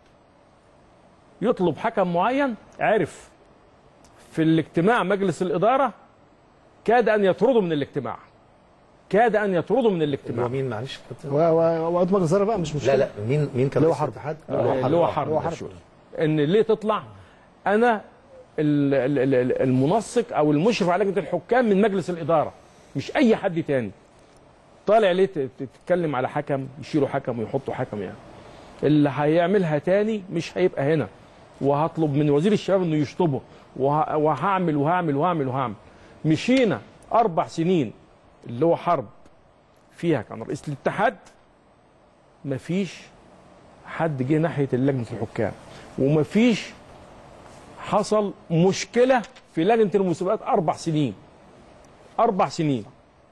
S2: يطلب حكم معين، عرف في الاجتماع مجلس الاداره كاد ان يطرده من الاجتماع، كاد ان يطرده من الاجتماع.
S3: هو مين معلش كابتن؟
S4: وعضو مجلس الاداره بقى مش مشكله.
S3: لا لا مين مين كان رئيس الاتحاد؟
S2: اللي هو حرب. ان ليه تطلع انا المنسق او المشرف على لجنه الحكام من مجلس الاداره، مش اي حد تاني. طالع ليه تتكلم على حكم يشيلوا حكم ويحطوا حكم؟ يعني اللي هيعملها تاني مش هيبقى هنا، وهطلب من وزير الشباب انه يشطبه، وهعمل وهعمل وهعمل وهعمل. مشينا اربع سنين اللي هو حرب فيها كان رئيس الاتحاد، مفيش حد جه ناحيه لجنه الحكام، ومفيش حصل مشكله في لجنه المسابقات اربع سنين اربع سنين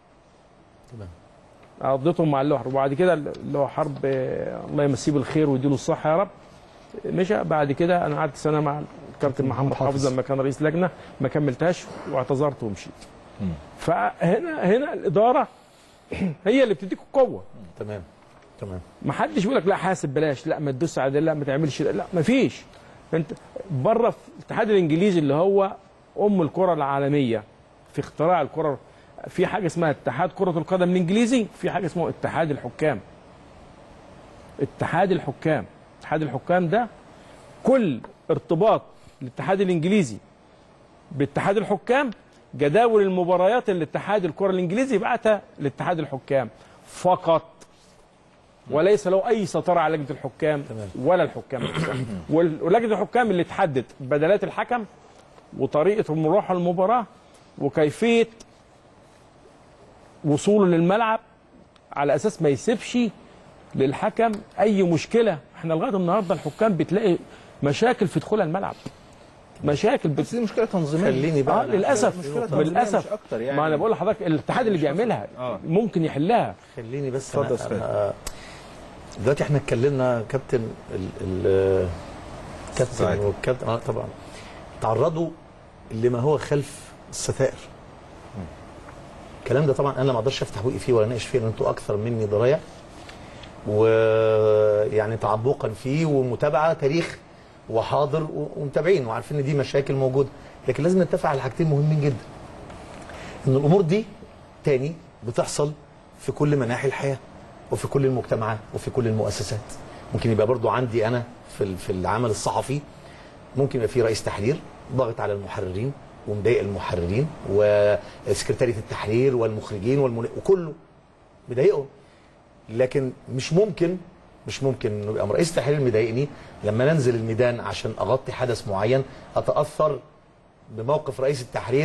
S2: تمام. قضيتهم مع اللي هو حرب، وبعد كده اللي هو حرب الله يمسيه بالخير ويديله الصحه يا رب مشى. بعد كده انا قعدت سنه مع الكابتن محمد حافظ لما كان رئيس لجنه، ما كملتهاش واعتذرت ومشيت. م. فهنا هنا الاداره هي اللي بتديك القوه.
S3: تمام تمام.
S2: ما حدش يقول لك لا حاسب بلاش، لا ما تدوس على ده، لا ما تعملش، لا ما فيش. انت بره في الاتحاد الانجليزي اللي هو ام الكره العالميه في اختراع الكره، في حاجه اسمها اتحاد كره القدم الانجليزي، في حاجه اسمها اتحاد الحكام. اتحاد الحكام اتحاد الحكام ده كل ارتباط الاتحاد الانجليزي باتحاد الحكام، جداول المباريات اللي اتحاد الكره الانجليزي بعتها لاتحاد الحكام فقط وليس له اي سيطره على لجنه الحكام ولا الحكام نفسهم. ولجنه الحكام اللي تحدد بدلات الحكم وطريقه مروحه المباراه وكيفيه وصوله للملعب على اساس ما يسيبش للحكم اي مشكله. احنا لغايه النهارده الحكام بتلاقي مشاكل في دخول الملعب، مشاكل بت...
S1: بس دي مشكله تنظيميه.
S3: خليني بقى
S2: اه للاسف للاسف
S1: يعني.
S2: ما انا بقول لحضرتك الاتحاد اللي بيعملها
S1: آه.
S2: ممكن يحلها.
S3: خليني بس
S1: اتفضل
S3: أنا- أنا دلوقتي احنا اتكلمنا كابتن ال ال كابتن
S1: سعيد.
S3: والكابتن اه طبعا تعرضوا لما هو خلف الستائر. الكلام ده طبعا انا ما اقدرش افتح بوقي فيه ولا اناقش فيه لان انتوا اكثر مني درايه ويعني تعمقا فيه ومتابعه تاريخ وحاضر ومتابعين وعارفين ان دي مشاكل موجوده، لكن لازم نتفق على حاجتين مهمين جدا. ان الامور دي تاني بتحصل في كل مناحي الحياه وفي كل المجتمعات وفي كل المؤسسات. ممكن يبقى برضو عندي انا في في العمل الصحفي ممكن يبقى في رئيس تحرير ضاغط على المحررين ومضايق المحررين وسكرتاريه التحرير والمخرجين والمن... وكله مضايقهم، لكن مش ممكن مش ممكن انه يبقى رئيس التحرير مضايقني لما ننزل الميدان عشان اغطي حدث معين اتاثر بموقف رئيس التحرير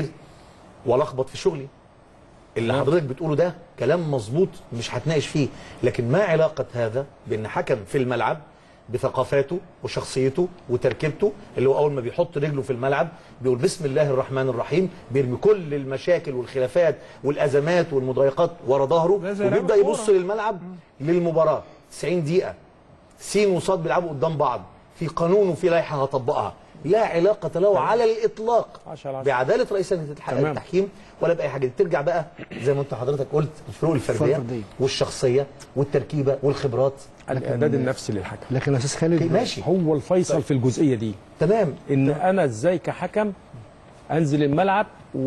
S3: والخبط في شغلي. اللي حضرتك بتقوله ده كلام مظبوط مش هتناقش فيه، لكن ما علاقه هذا بان حكم في الملعب بثقافاته وشخصيته وتركيبته اللي هو اول ما بيحط رجله في الملعب بيقول بسم الله الرحمن الرحيم، بيرمي كل المشاكل والخلافات والازمات والمضايقات ورا ظهره وبيبدا يبص للملعب للمباراه. تسعين دقيقه سين وصاد بيلعبوا قدام بعض في قانون وفي لائحه هطبقها، لا علاقه له على الاطلاق بعداله رئيس لجنه التحكيم ولا باي حاجه. ترجع بقى زي ما انت حضرتك قلت الفروق الفرديه والشخصيه والتركيبه والخبرات،
S2: الاعداد النفسي للحكم.
S4: لكن يا استاذ خالد
S3: ماشي
S2: هو الفيصل طيب. في الجزئيه دي
S3: تمام
S2: ان انا ازاي كحكم انزل الملعب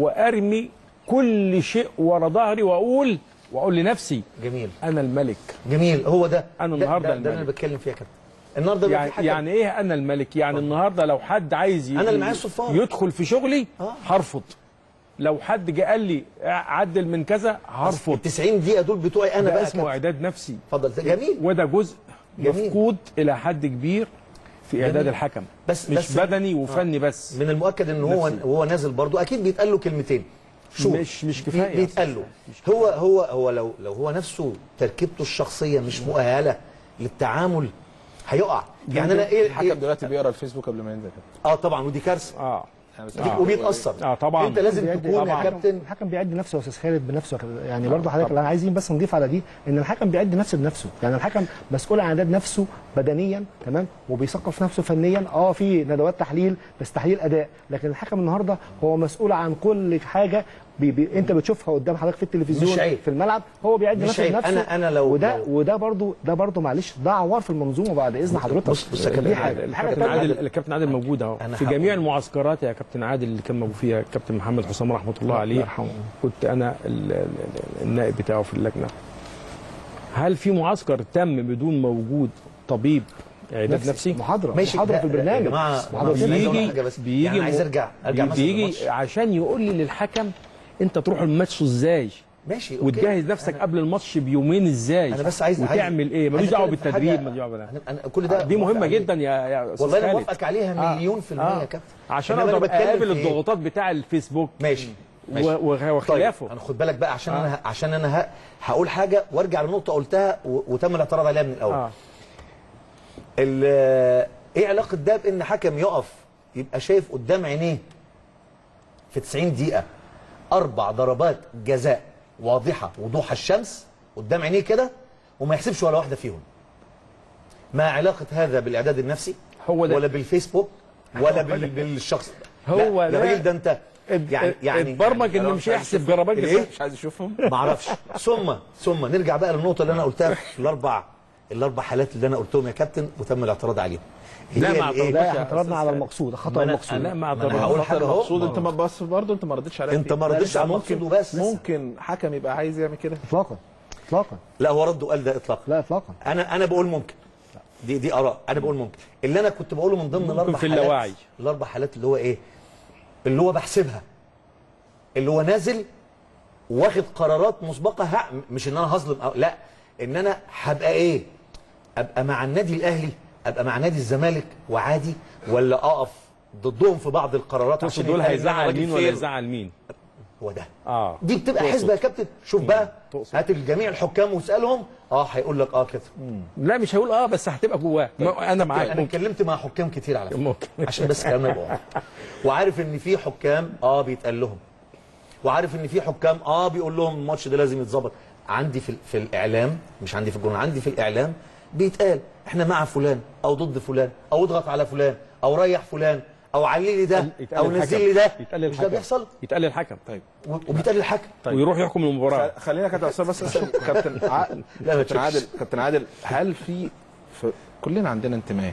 S2: وارمي كل شيء ورا ظهري واقول واقول لنفسي
S3: جميل
S2: انا الملك.
S3: جميل هو ده
S2: انا النهارده
S3: ده,
S2: الملك.
S3: ده, ده انا بتكلم فيها كابتن النهارده.
S2: يعني, يعني ايه انا الملك؟ يعني أوه. النهارده لو حد عايز
S3: انا اللي معايا الصفار
S2: يدخل في شغلي
S3: آه.
S2: هرفض. لو حد جه قال لي عدل من كذا هرفض.
S3: ال تسعين دقيقه دول بتوعي انا بقى
S2: اسمه اعداد نفسي.
S3: اتفضل جميل.
S2: وده جزء
S3: جميل.
S2: مفقود الى حد كبير في اعداد جميل. الحكم
S3: بس
S2: مش
S3: بس
S2: بدني وفني
S3: آه.
S2: بس.
S3: من المؤكد ان هو وهو نازل برضو اكيد بيتقال له كلمتين شو
S2: مش مش كفايه
S3: بيتقال له. هو هو هو لو لو هو نفسه تركيبته الشخصيه مش مؤهله للتعامل هيقع. يعني انا ايه
S1: الحكم دلوقتي بيقرا الفيسبوك قبل ما ينزل.
S3: اه طبعا ودي كارثه.
S2: اه
S3: آه. وبيتاثر.
S2: اه طبعا
S3: انت لازم تكون
S4: طبعا.
S3: يا كابتن.
S4: الحكم بيعد نفسه يا استاذ خالد بنفسه يعني آه. برضه حضرتك عايزين بس نضيف على دي ان الحكم بيعد نفسه بنفسه. يعني الحكم مسؤول عن اعداد نفسه بدنيا تمام وبيثقف نفسه فنيا. اه في ندوات تحليل بس تحليل اداء، لكن الحكم النهارده هو مسؤول عن كل حاجه بي بي انت بتشوفها قدام حضرتك في التلفزيون في الملعب. هو بيعد نفسه بنفسه.
S3: انا انا لو
S4: وده
S3: لو
S4: وده برضه ده برضه معلش ده عوار في المنظومه بعد اذن حضرتك.
S3: بص بص دي حاجه
S2: الكابتن عادل الكابتن عادل موجود اهو في جميع المعسكرات يا كابتن عادل اللي كان موجود فيها الكابتن محمد حسام رحمه الله عليه كنت انا النائب بتاعه في اللجنه. هل في معسكر تم بدون موجود طبيب اعداد نفسي؟
S4: محاضره
S3: ماشي
S4: محاضره في البرنامج
S3: يا جماعه
S2: بيجي بيجي
S3: يعني عايز ارجع ارجع
S2: بيجي عشان يقول لي للحكم انت تروح الماتش ازاي
S3: ماشي
S2: وتجهز نفسك قبل الماتش بيومين ازاي
S3: انا بس عايز
S2: وتعمل ايه ملوش دعوه بالتدريب ملوش دعوه
S3: انا كل ده
S2: دي مهمه جدا يا يا استاذ
S3: والله انا
S2: خالد.
S3: موافقك عليها مليون في المية يا كابتن
S2: عشان اقدر اقابل الضغوطات بتاع الفيسبوك
S3: ماشي
S2: وخلافه.
S3: طيب انا خد بالك بقى عشان آه. انا عشان انا هقول حاجه وارجع لنقطه قلتها وتم الاعتراض عليها من الاول. آه. ايه علاقه ده بان حكم يقف يبقى شايف قدام عينيه في تسعين دقيقه اربع ضربات جزاء واضحه وضوح الشمس قدام عينيه كده وما يحسبش ولا واحده فيهم؟ ما علاقه هذا بالاعداد النفسي
S2: هو ده
S3: ولا بالفيسبوك ولا بال... بالشخص؟
S2: هو
S3: لا الراجل ده انت يعني يعني
S2: اتبرمج انه مش هيحسب ضربات جزاء.
S1: مش عايز اشوفهم
S3: ما اعرفش. ثم ثم نرجع بقى للنقطه اللي انا قلتها في الاربع الاربع حالات اللي انا قلتهم يا كابتن وتم الاعتراض عليهم.
S4: لا ما اعترضنا على المقصود خطا المقصود.
S2: لا ما
S3: اعترضنا. هقول حاجه اهو
S1: المقصود انت ما بس برضه انت ما رضيتش عليها.
S3: انت ما رضيتش على المقصود وبس.
S1: ممكن حكم يبقى عايز يعمل كده
S4: اطلاقا اطلاقا.
S3: لا هو رد وقال ده اطلاقا.
S4: لا اطلاقا.
S3: انا انا بقول ممكن. دي دي اراء انا بقول ممكن. اللي انا كنت بقوله من ضمن الاربع
S2: في
S3: حالات
S2: اللاوعي
S3: الاربع حالات اللي هو ايه؟ اللي هو بحسبها اللي هو نازل واخد قرارات مسبقه. مش ان انا هظلم أو لا ان انا هبقى ايه ابقى مع النادي الاهلي، ابقى مع نادي الزمالك وعادي، ولا اقف ضدهم في بعض القرارات
S2: عشان دول هيزعل مين ولا يزعل مين؟
S3: هو ده.
S2: اه
S3: دي بتبقى حسبه يا كابتن. شوف بقى، هات الجميع الحكام واسالهم، اه هيقول لك اه كده.
S2: لا مش هيقول اه، بس هتبقى جواه. انا معاك.
S3: انا اتكلمت مع حكام كتير على فكره
S2: ممكن.
S3: عشان بس كلامنا يبقى واضح، وعارف ان في حكام اه بيتقال لهم، وعارف ان في حكام اه بيقول لهم الماتش ده لازم يتظبط. عندي في في الاعلام، مش عندي في الجون، عندي في الاعلام بيتقال احنا مع فلان او ضد فلان، او اضغط على فلان، او ريح فلان، او علي لي ده، او نزل لي ده. مش ده بيحصل؟
S2: يتقال للحكم.
S1: طيب
S3: وبيتقال للحكم
S2: طيب. ويروح يحكم المباراه.
S1: خلينا كابتن اسامه بس اسال كابتن عادل. كابتن عادل كابتن عادل هل في, في كلنا عندنا انتماء،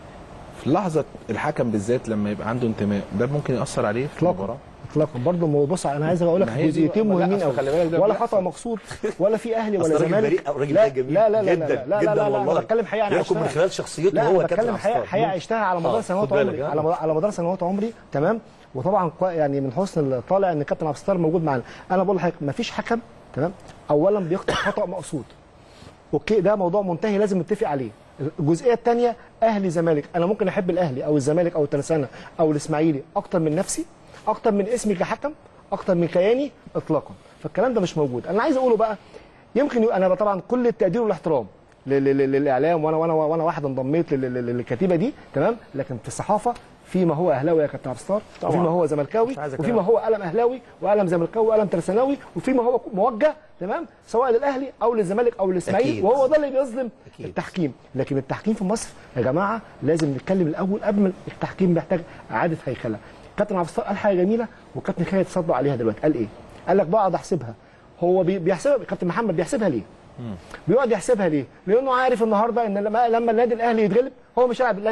S1: في لحظه الحكم بالذات لما يبقى عنده انتماء ده ممكن ياثر عليه في المباراه؟
S4: اطلاقا. برضه بص انا عايز اقول لك جزئيتين مهمين قوي، ولا خطا مقصود ولا في اهلي ولا زمالك.
S3: لا لا لا لا
S4: لا لا لا لا انا بتكلم حقيقه انا
S3: يحكم من خلال شخصيته
S4: هو.
S3: هو
S4: بتكلم حقيقه حقيقه عشتها على مدار سنوات عمري، على على مدار سنوات عمري. تمام. وطبعا يعني من حسن الطالع ان كابتن عبد الستار موجود معانا. انا بقول لحضرتك ما فيش حكم تمام اولا بيخطئ خطا مقصود، اوكي ده موضوع منتهي لازم نتفق عليه. الجزئيه الثانيه اهلي زمالك، انا ممكن احب الاهلي او الزمالك او الترسانه او الاسماعيلي اكتر من نفسي، اكتر من اسمي كحكم، اكتر من كياني اطلاقا. فالكلام ده مش موجود. انا عايز اقوله بقى، يمكن انا طبعا كل التقدير والاحترام للاعلام، وانا وانا وانا واحد انضميت للكتيبه دي تمام، لكن في الصحافه في ما هو اهلاوي يا كابتن عبد الستار، وفي ما هو زملكاوي، وفي ما هو قلم اهلاوي وقلم زملكاوي وقلم ترساناوي، وفي ما هو موجه تمام سواء للاهلي او للزمالك او للاسماعيلي، وهو ده اللي بيظلم أكيد. التحكيم. لكن التحكيم في مصر يا جماعه لازم نتكلم الاول قبل ما التحكيم محتاج اعاده هيكله. كابتن عبد الستار قال حاجه جميله وكابتن خالد صدق عليها دلوقتي. قال ايه؟ قال لك بقعد احسبها. هو بيحسبها كابتن محمد بيحسبها ليه؟ مم. بيقعد يحسبها ليه؟ لانه عارف النهارده ان لما لما النادي الاهلي يتغلب هو مش هيلعب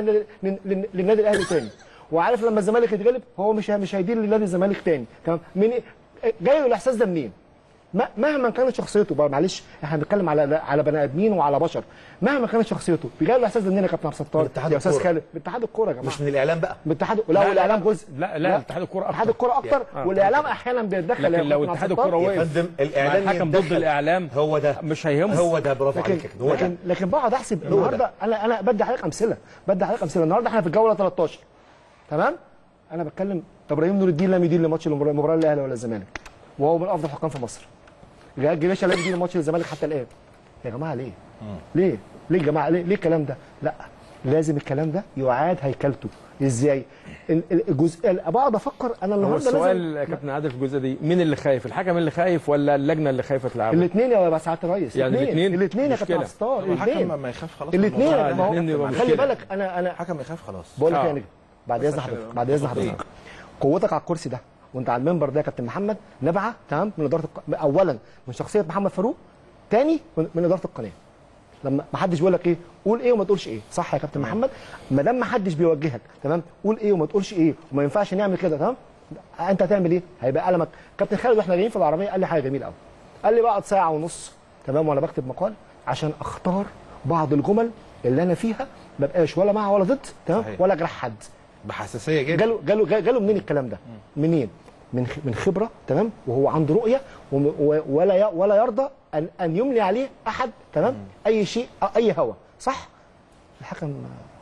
S4: للنادي الاهلي تاني، وعارف لما الزمالك يتغلب هو مش مش هيدير لنادي الزمالك تاني. تمام؟ من جاي له الاحساس ده منين؟ مهما كانت شخصيته، معلش احنا بنتكلم على على بني ادمين وعلى بشر، مهما كانت شخصيته بيجي له الاحساس ده منين يا كابتن عبد الستار؟ يا استاذ خالد؟ من اتحاد الكوره يا جماعه،
S3: مش من الاعلام بقى.
S4: من اتحاد لا والاعلام جزء.
S2: لا لا اتحاد الكوره اكتر.
S4: اتحاد الكوره اكتر آه. والاعلام احيانا بيتدخل.
S2: لكن لو اتحاد الكوره وقف
S3: الاعلام
S2: الحكم ضد الاعلام
S3: هو ده
S2: مش هيهمه.
S3: هو ده برافو عليك.
S4: هو لكن ده. لكن بقعد احسب النهارده. انا انا بدي حضرتك امثله بدي حضرتك امثله النهارده احنا في الجوله تلتاشر تمام. انا بتكلم ابراهيم نور الدين لم يدير لماتش المباراه الاهلي ولا الزمالك، وهو من افضل الحكام في مصر. جهاد جريشه لم يدير ماتش الزمالك حتى الان. يا جماعه ليه؟ مم. ليه؟ ليه يا جماعه؟ ليه؟ ليه الكلام ده؟ لا لازم الكلام ده يعاد هيكلته. ازاي؟ الجزء بقعد افكر انا النهارده لازم.
S2: السؤال يا كابتن عادل في الجزء دي مين اللي خايف؟ الحكم اللي خايف ولا اللجنه اللي خايفه تلعب؟
S4: الاثنين يا سعاده الرئيس.
S2: يعني الاثنين
S4: الاثنين يا كابتن عبد الستار.
S1: الحكم ما يخاف خلاص.
S4: الاثنين خلي بالك. انا انا
S1: الحكم يخاف خلاص.
S4: بقول لك يا نجم بعد اذن حضرتك بعد اذن حضرتك قوتك على الكرسي ده وانت على المنبر ده يا كابتن محمد نبعه تمام من اداره الق... اولا من شخصيه محمد فاروق، ثاني من اداره القناه. لما ما حدش بيقول لك ايه قول ايه وما تقولش ايه، صح يا كابتن محمد؟ ما دام ما حدش بيوجهك تمام قول ايه وما تقولش ايه وما ينفعش نعمل كده تمام، انت هتعمل ايه؟ هيبقى قلمك. كابتن خالد واحنا جايين في العربيه قال لي حاجه جميله قوي، قال لي بقعد ساعه ونص تمام وانا بكتب مقال عشان اختار بعض الجمل اللي انا فيها ما بقاش ولا مع ولا ضد تمام ولا اجرح حد
S1: بحساسيه جدا.
S4: جاله جاله جاله منين الكلام ده؟ منين؟ من من خبره تمام، وهو عنده رؤيه ولا ولا يرضى ان ان يملي عليه احد تمام اي شيء اي هوى، صح؟ الحكم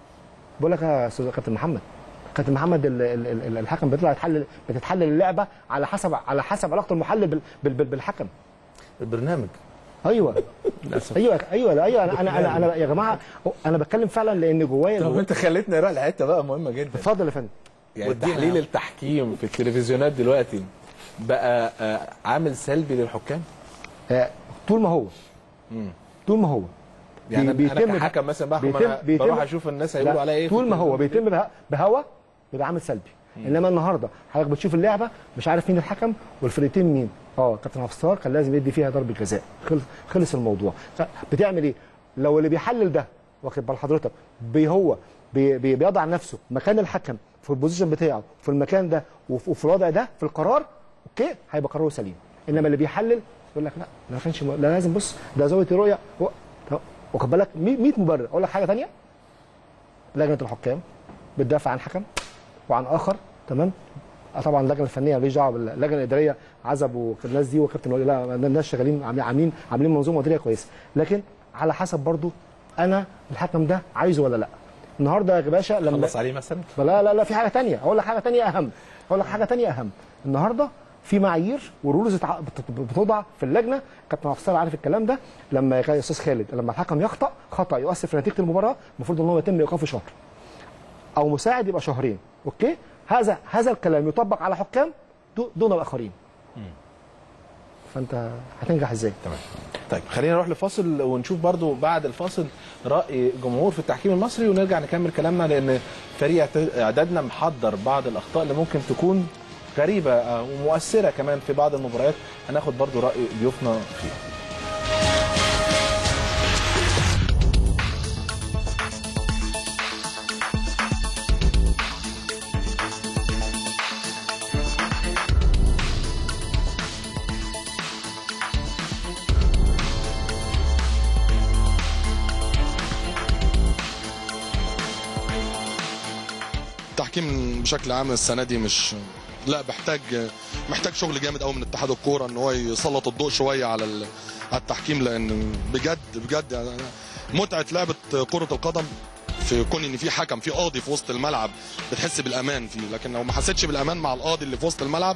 S4: بقول لك يا استاذ كابتن محمد كابتن محمد ال ال الحكم بيطلع يتحلل بتتحلل اللعبه على حسب على حسب علاقه المحلل بالحكم.
S3: البرنامج
S4: ايوه ايوه ايوه ايوه انا انا انا, أنا يا جماعه انا بتكلم فعلا لان جوايا.
S1: طب انت خليتني نروح لحته بقى مهمه جدا.
S4: اتفضل يا فندم.
S1: يعني تحليل التحكيم في التلفزيونات دلوقتي بقى عامل سلبي للحكام؟
S4: طول ما هو مم. طول ما هو
S1: يعني بيتم انا كحكم مثلا بحكم انا بروح اشوف الناس هيقولوا عليا ايه.
S4: طول ما هو بيتم بهوا بيبقى عامل سلبي. مم. انما النهارده حضرتك بتشوف اللعبه مش عارف مين الحكم والفرقتين مين. اه كابتن عبد الستار كان لازم يدي فيها ضربه جزاء، خلص خلص الموضوع. بتعمل ايه؟ لو اللي بيحلل ده واخد بال حضرتك بي هو بي بي بيضع نفسه مكان الحكم في البوزيشن بتاعه في المكان ده وفي الوضع ده في القرار اوكي هيبقى قراره سليم. انما اللي بيحلل يقول لك لا ما كانش م... لا لازم بص ده زاويه رؤيه و... واخد بالك مية مبرر. اقول لك حاجه ثانيه، لجنه الحكام بتدافع عن حكم وعن اخر تمام. طبعا اللجنه الفنيه ماليش دعوه باللجنه الاداريه عزبوا الناس دي وكابتن لا الناس شغالين عاملين عاملين منظومه اداريه كويسه، لكن على حسب برضو انا الحكم ده عايزه ولا لا. النهارده يا باشا لما
S1: خلص عليه مثلا،
S4: لا لا لا في حاجه ثانيه، هقول لك حاجه ثانيه اهم، هقول لك حاجه ثانيه اهم. النهارده في معايير ورولز بتوضع في اللجنه، كابتن عبد الستار عارف الكلام ده. لما يا استاذ خالد لما الحكم يخطا خطا يؤثر في نتيجه المباراه، المفروض ان هو يتم ايقافه شهر او مساعد يبقى شهرين. اوكي، هذا هذا الكلام يطبق على حكام دون الاخرين. فانت هتنجح ازاي؟
S1: تمام. طيب خلينا نروح لفاصل ونشوف برضو بعد الفاصل راي جمهور في التحكيم المصري، ونرجع نكمل كلامنا، لان فريق اعدادنا محضر بعض الاخطاء اللي ممكن تكون غريبه ومؤثره كمان في بعض المباريات، هناخد برضو راي ضيوفنا فيها.
S6: التحكيم بشكل عام السنه دي مش لا محتاج محتاج شغل جامد قوي من اتحاد الكوره ان هو يسلط الضوء شويه على على التحكيم، لان بجد بجد يعني متعه لعبه كره القدم في كون ان في حكم في قاضي في وسط الملعب بتحس بالامان فيه، لكن لو ما حسيتش بالامان مع القاضي اللي في وسط الملعب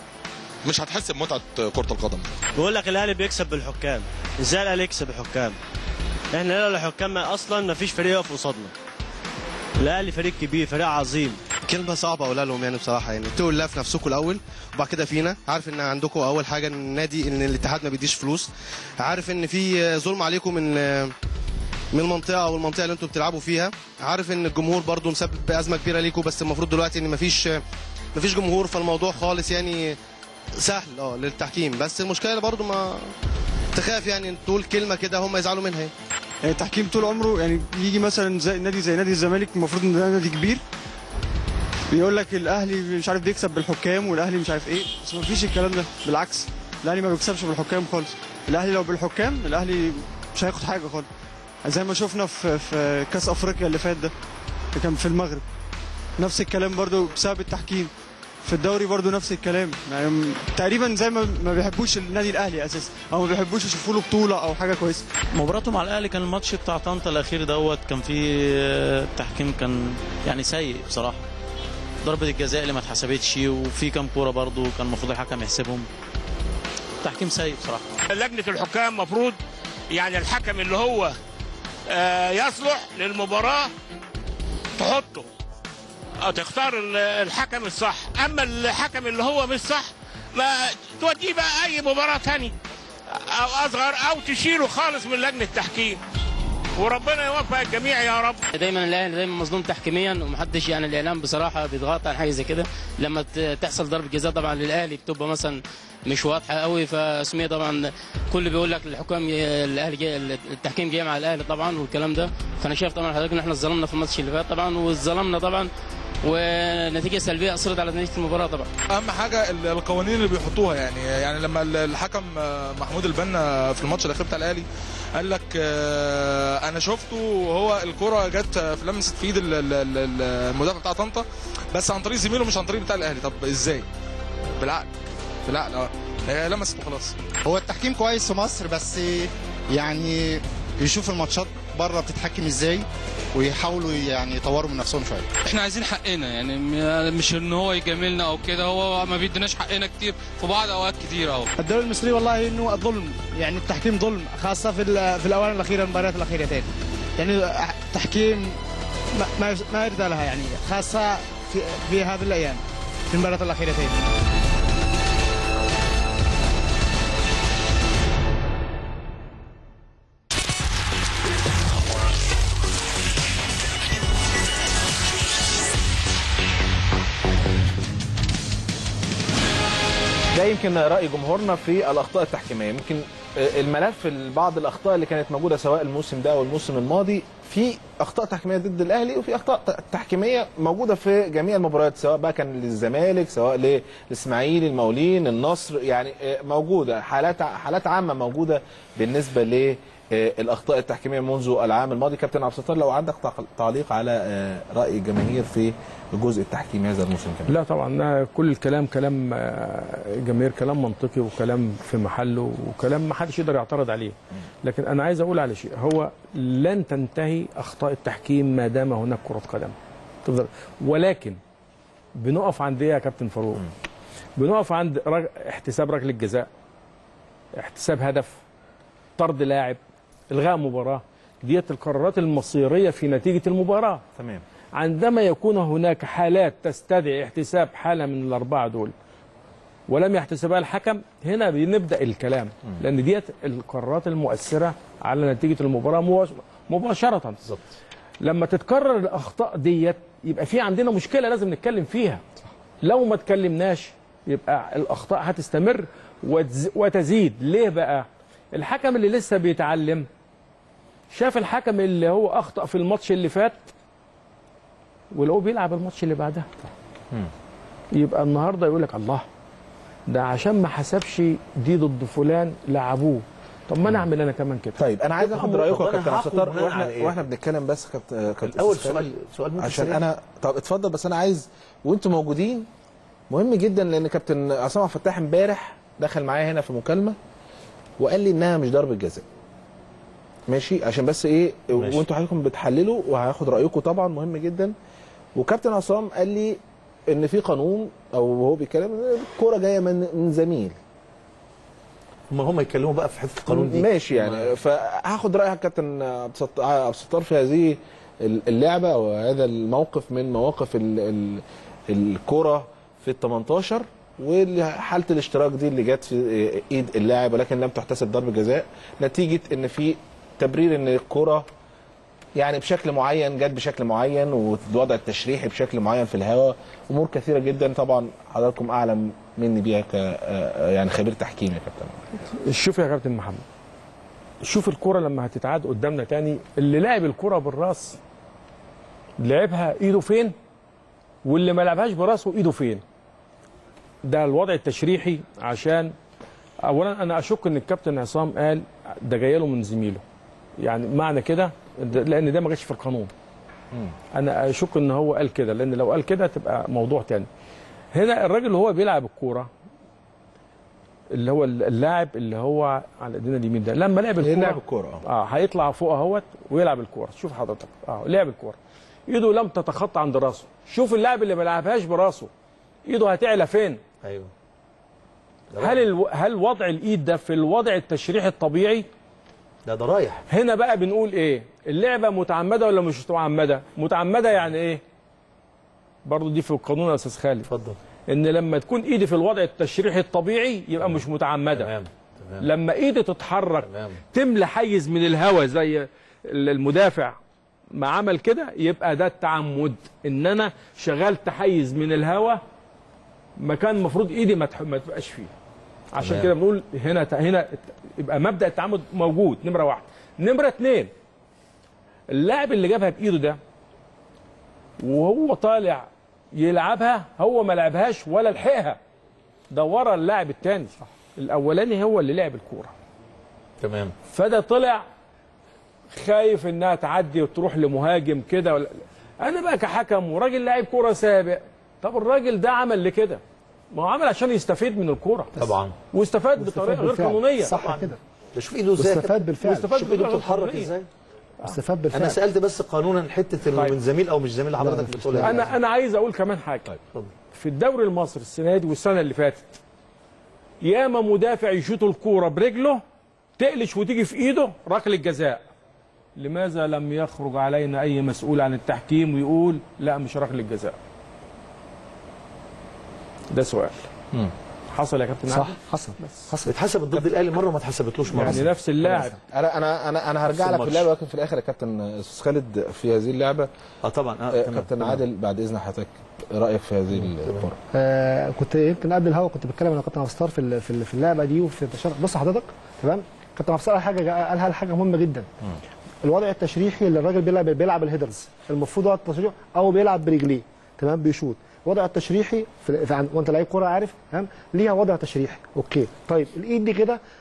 S6: مش هتحس بمتعه كره القدم.
S7: بقول لك الاهلي بيكسب بالحكام، ازاي الاهلي يكسب الحكام؟ احنا لولا الحكام اصلا ما فيش فريق يقف قصادنا. الاهلي فريق كبير، فريق عظيم.
S8: كلمه صعبه اقولها لهم يعني بصراحه، يعني اتقوا الله في نفسكم الاول وبعد كده فينا. عارف ان عندكم اول حاجه ان النادي ان الاتحاد ما بيديش فلوس، عارف ان في ظلم عليكم من من المنطقه او المنطقه اللي انتم بتلعبوا فيها، عارف ان الجمهور برضو مسبب ازمه كبيره ليكم، بس المفروض دلوقتي ان مفيش مفيش جمهور، فالموضوع خالص يعني سهل اه للتحكيم. بس المشكله برضو ما تخاف يعني تقول كلمه كده هم يزعلوا منها.
S9: يعني التحكيم طول عمره يعني يجي مثلا زي نادي زي نادي الزمالك، المفروض ان ده نادي كبير، بيقول لك الاهلي مش عارف بيكسب بالحكام والاهلي مش عارف ايه، بس ما فيش الكلام ده، بالعكس الاهلي ما بيكسبش بالحكام خالص. الاهلي لو بالحكام الاهلي مش هياخد حاجه خالص، زي ما شفنا في في كاس افريقيا اللي فات ده اللي كان في المغرب، نفس الكلام برضو بسبب التحكيم. في الدوري برضو نفس الكلام، يعني تقريبا زي ما ما بيحبوش النادي الاهلي اساسا، او ما بيحبوش يشوفوا له بطوله او حاجه كويسه.
S10: مباراته مع الاهلي كان الماتش بتاع طنطا الاخير دوت، كان فيه التحكيم كان يعني سيء بصراحه. ضربه الجزاء اللي ما اتحسبتش، وفي كام كوره برضو كان المفروض الحكم يحسبهم. التحكيم سيء بصراحه.
S11: لجنه الحكام المفروض يعني الحكم اللي هو يصلح للمباراه تحطه او تختار الحكم الصح، اما الحكم اللي هو مش صح ما توديه بقى اي مباراه ثانيه او اصغر، او تشيله خالص من لجنه التحكيم، وربنا يوفق الجميع يا رب.
S12: دايما الاهلي دايما مظلوم تحكيميا، ومحدش يعني الاعلام بصراحه بيضغط على حاجه زي كده. لما تحصل ضربه جزاء طبعا للاهلي بتبقى مثلا مش واضحه قوي، فاسميه طبعا كل بيقول لك الحكام الاهلي جاي التحكيم جاي مع الاهلي طبعا والكلام ده. فانا شايف طبعا حضرتك ان احنا اتظلمنا في الماتش اللي فات طبعا، واتظلمنا طبعا، ونتيجه سلبيه اثرت على نتيجه المباراه طبعا.
S13: اهم حاجه القوانين اللي بيحطوها، يعني يعني لما الحكم محمود البنا في الماتش الاخير بتاع الاهلي قال لك انا شفته وهو الكره جت في لمسه في ايد المدافع بتاع طنطا، بس عن طريق زميله مش عن طريق بتاع الاهلي. طب ازاي؟ بالعقل بالعقل اه هي لمست وخلاص.
S14: هو التحكيم كويس في مصر، بس يعني يشوف الماتشات بره بتتحكم ازاي ويحاولوا يعني يطوروا من نفسهم شويه.
S15: احنا عايزين حقنا، يعني مش ان هو يجاملنا او كده، هو ما بيديناش حقنا كتير في بعض اوقات كتير اهو.
S16: الدوري المصري والله انه ظلم، يعني التحكيم ظلم، خاصه في في الاوان الاخيره المباريات الاخيرتين، يعني التحكيم ما ما يرضى لها، يعني خاصه في, في هذه الايام في المباريات الاخيرتين.
S1: ده يمكن رأي جمهورنا في الأخطاء التحكيمية. يمكن الملف بعض الأخطاء اللي كانت موجودة سواء الموسم ده أو الموسم الماضي، في أخطاء تحكيمية ضد الأهلي وفي أخطاء تحكيمية موجودة في جميع المباريات، سواء بقى كان للزمالك سواء للإسماعيلي المقاولين النصر، يعني موجودة حالات حالات عامة موجودة بالنسبة الاخطاء التحكيميه منذ العام الماضي. كابتن عبد الستار، لو عندك تعليق على راي الجماهير في الجزء التحكيمي هذا الموسم كمان.
S2: لا طبعا، كل الكلام كلام جماهير، كلام منطقي وكلام في محله وكلام ما حدش يقدر يعترض عليه. لكن انا عايز اقول على شيء، هو لن تنتهي اخطاء التحكيم ما دام هناك كره قدم تفضل، ولكن بنقف عند ايه يا كابتن فاروق؟ بنقف عند رج... احتساب ركله الجزاء، احتساب هدف، طرد لاعب، الغاء مباراه. ديت القرارات المصيريه في نتيجه المباراه.
S1: تمام.
S2: عندما يكون هناك حالات تستدعي احتساب حاله من الاربعه دول ولم يحتسبها الحكم، هنا بنبدا الكلام، لان ديت القرارات المؤثره على نتيجه المباراه مباشره.
S3: بالظبط.
S2: لما تتكرر الاخطاء ديت يبقى في عندنا مشكله لازم نتكلم فيها. لو ما اتكلمناش يبقى الاخطاء هتستمر وتزيد. ليه بقى؟ الحكم اللي لسه بيتعلم شاف الحكم اللي هو اخطا في الماتش اللي فات ولو بيلعب الماتش اللي بعدها، يبقى النهارده يقول لك الله، ده عشان ما حسبش دي ضد فلان لعبوه، طب ما انا اعمل انا كمان كده.
S1: طيب انا عايز اخد رايكم يا كابتن عبد الستار واحنا واحنا بنتكلم. بس كابتن
S3: اول سؤال سؤال
S1: عشان انا، طب اتفضل، بس انا عايز وانتم موجودين مهم جدا، لان كابتن عصام عبد الفتاح امبارح دخل معايا هنا في مكالمه وقال لي انها مش ضربه جزاء. ماشي، عشان بس ايه وانتوا حضراتكم بتحللوا وهاخد رايكم طبعا مهم جدا. وكابتن عصام قال لي ان في قانون، او هو بيتكلم الكوره جايه من من زميل.
S3: هم هم يتكلموا بقى في حته القانون دي.
S1: ماشي يعني، فهاخد رايك كابتن عبد الستار في هذه اللعبه وهذا الموقف من مواقف الكوره في ال تمنتاشر وحاله الاشتراك دي اللي جت في ايد اللاعب ولكن لم تحتسب ضربه جزاء، نتيجه ان في تبرير ان الكوره يعني بشكل معين جت بشكل معين والوضع التشريحي بشكل معين في الهواء، امور كثيره جدا طبعا حضراتكم اعلم مني بيها ك يعني خبير تحكيم يا كابتن.
S2: شوف يا كابتن محمد، شوف الكوره لما هتتعاد قدامنا تاني، اللي لعب الكوره بالراس لعبها ايده فين، واللي ما لعبهاش براسه ايده فين. ده الوضع التشريحي. عشان اولا انا اشك ان الكابتن عصام قال ده جاي له من زميله، يعني معنى كده لان ده ما جاش في القانون. انا اشك ان هو قال كده، لان لو قال كده تبقى موضوع تاني. هنا الراجل اللي هو بيلعب الكوره، اللي هو اللاعب اللي هو على ايدينا اليمين ده، لما لعب الكوره
S1: لعب الكوره
S2: اه هيطلع فوق اهوت ويلعب الكوره. شوف حضرتك اه لعب الكوره، ايده لم تتخطى عند راسه. شوف اللاعب اللي ما لعبهاش براسه ايده هتعلى فين؟
S3: ايوه.
S2: هل الو... هل وضع الايد ده في الوضع التشريحي الطبيعي؟
S3: لا ده رايح.
S2: هنا بقى بنقول ايه؟ اللعبه متعمده ولا مش متعمده؟ متعمده يعني ايه؟ برضه دي في القانون يا استاذ خالد.
S3: اتفضل.
S2: ان لما تكون ايدي في الوضع التشريحي الطبيعي يبقى مش متعمده.
S3: تمام. تمام.
S2: لما ايدي تتحرك
S3: تمام.
S2: تملى حيز من الهواء زي المدافع ما عمل كده، يبقى ده التعمد، ان انا شغلت حيز من الهواء مكان المفروض ايدي ما تبقاش فيه. عشان كده بنقول هنا هنا يبقى مبدا التعمد موجود. نمره واحد. نمره اثنين، اللاعب اللي جابها بايده ده وهو طالع يلعبها هو ما لعبهاش ولا لحقها، ده ورا اللاعب الثاني. الاولاني هو اللي لعب الكوره.
S3: تمام.
S2: فده طلع خايف انها تعدي وتروح لمهاجم كده ولا... انا بقى كحكم وراجل لاعب كوره سابق، طب الراجل ده عمل لكده، ما هو عمل عشان يستفيد من الكوره
S3: طبعا،
S2: واستفاد بطريقه غير قانونيه.
S4: صح كده.
S3: شوف ايده ازاي،
S4: واستفاد بالفعل،
S3: شوف ايده بتتحرك ازاي.
S4: استفاد بالفعل.
S3: انا سالت بس قانونا حته انه من زميل او مش زميل اللي حضرتك بتقولها.
S2: انا انا عايز اقول كمان حاجه.
S3: طيب.
S2: في الدوري المصري السنه دي والسنه اللي فاتت ياما مدافع يشوط الكوره برجله تقلش وتيجي في ايده ركله جزاء. لماذا لم يخرج علينا اي مسؤول عن التحكيم ويقول لا مش ركله جزاء؟ ده سؤال.
S1: مم.
S2: حصل يا كابتن؟
S4: صح، حصل. بس
S3: حصل. اتحسبت ضد الاهلي مره وما اتحسبتلوش مره.
S2: يعني نفس اللاعب.
S1: انا انا انا انا هرجع لك في اللعبه، ولكن في الاخر يا كابتن استاذ خالد في هذه اللعبه.
S3: اه طبعا.
S1: اه كابتن عادل بعد اذن حضرتك رايك في هذه الكره؟
S4: آه كنت يمكن قبل الهوا كنت بتكلم انا كابتن عبد الستار في في اللعبه دي وفي التشريح. بص حضرتك تمام، كابتن عبد الستار حاجه قالها حاجه مهمه جدا. م. الوضع التشريحي اللي الراجل بيلعب بيلعب الهيدرز، المفروض وضع التشريح او بيلعب برجليه تمام بيشوط. وضع التشريحي في وانت لعيب كوره عارف تمام ليها وضع تشريحي. اوكي طيب الايد دي كده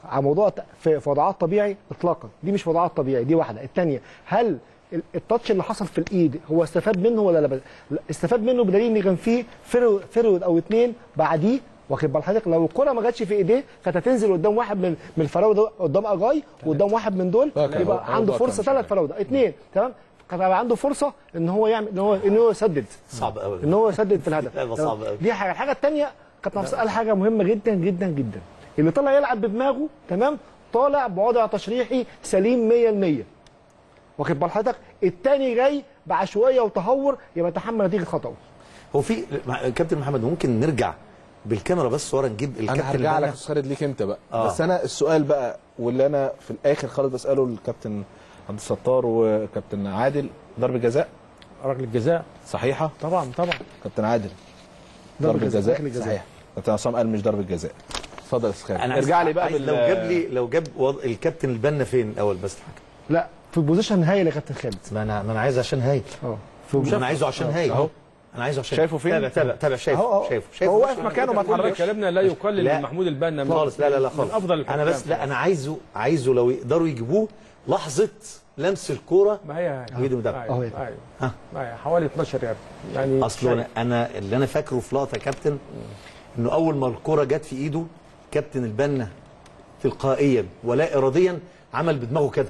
S4: على موضوع في وضعات طبيعي اطلاقا، دي مش وضعات طبيعي، دي واحده. الثانيه، هل التاتش اللي حصل في الايد هو استفاد منه ولا لا؟ استفاد منه بدليل ان كان في فرود او اثنين بعديه، واخد بال حضرتك؟ لو الكره ما جاتش في ايديه كانت هتنزل قدام واحد من من الفراوده، قدام اجاي وقدام واحد من دول، يبقى عنده فرصه ثلاث فراوده اثنين، تمام؟ كان هيبقى عنده فرصه ان هو يعمل ان هو ان هو يسدد.
S3: صعب قوي
S4: ان هو يسدد في الهدف.
S3: صعب قوي.
S4: دي حاجه. الحاجه الثانيه كابتن عبد قال حاجه مهمه جدا جدا جدا، اللي طالع يلعب بدماغه، تمام؟ طالع بوضع تشريحي سليم مية بالمية، واخد بال حضرتك؟ الثاني جاي بعشوائيه وتهور، يبقى تحمل نتيجه خطأه.
S3: هو في كابتن محمد ممكن نرجع بالكاميرا بس ورا نجيب الكابتن؟
S1: انا هرجع لك خالد ليك انت بقى.
S3: آه.
S1: بس انا السؤال بقى واللي انا في الاخر خالد بساله للكابتن عبد الستار وكابتن عادل، ضربه جزاء
S2: ركله جزاء
S1: صحيحه؟
S2: طبعا طبعا.
S1: كابتن عادل
S4: ضربه جزاء
S1: صحيح. كابتن عصام قال مش ضربه جزاء. اتفضل يا استاذ خالد.
S3: انا
S1: ارجع لي بقى
S3: بال... لو جاب لي لو جاب وض... الكابتن البنا فين الاول بس الحكم؟
S4: لا في بوزيشن هايل يا كابتن خالد.
S3: ما انا ما انا عايز عشان هايل.
S4: اه
S3: انا عايزه عشان هايل اهو. انا عايزه عشان
S1: شايفه فين؟
S3: تابع تابع تابع شايفه شايفه شايفه
S2: هو واقف مكانه ما اتحركش. كلامنا لا يقلل من محمود البنا
S3: خالص. لا لا لا خالص.
S2: من افضل
S3: انا بس لا انا عايزه عايزه لو يقدروا يجيبوه لحظه لمس الكوره
S2: ما هي
S3: وايده ده
S2: اهو ايوه ها حوالي اتناشر يارد يعني.
S3: اصل انا انا اللي انا فاكره في لقطه يا كابتن انه اول ما الكوره جت في ايده كابتن البنا تلقائيا ولا اراديا عمل بدماغه كده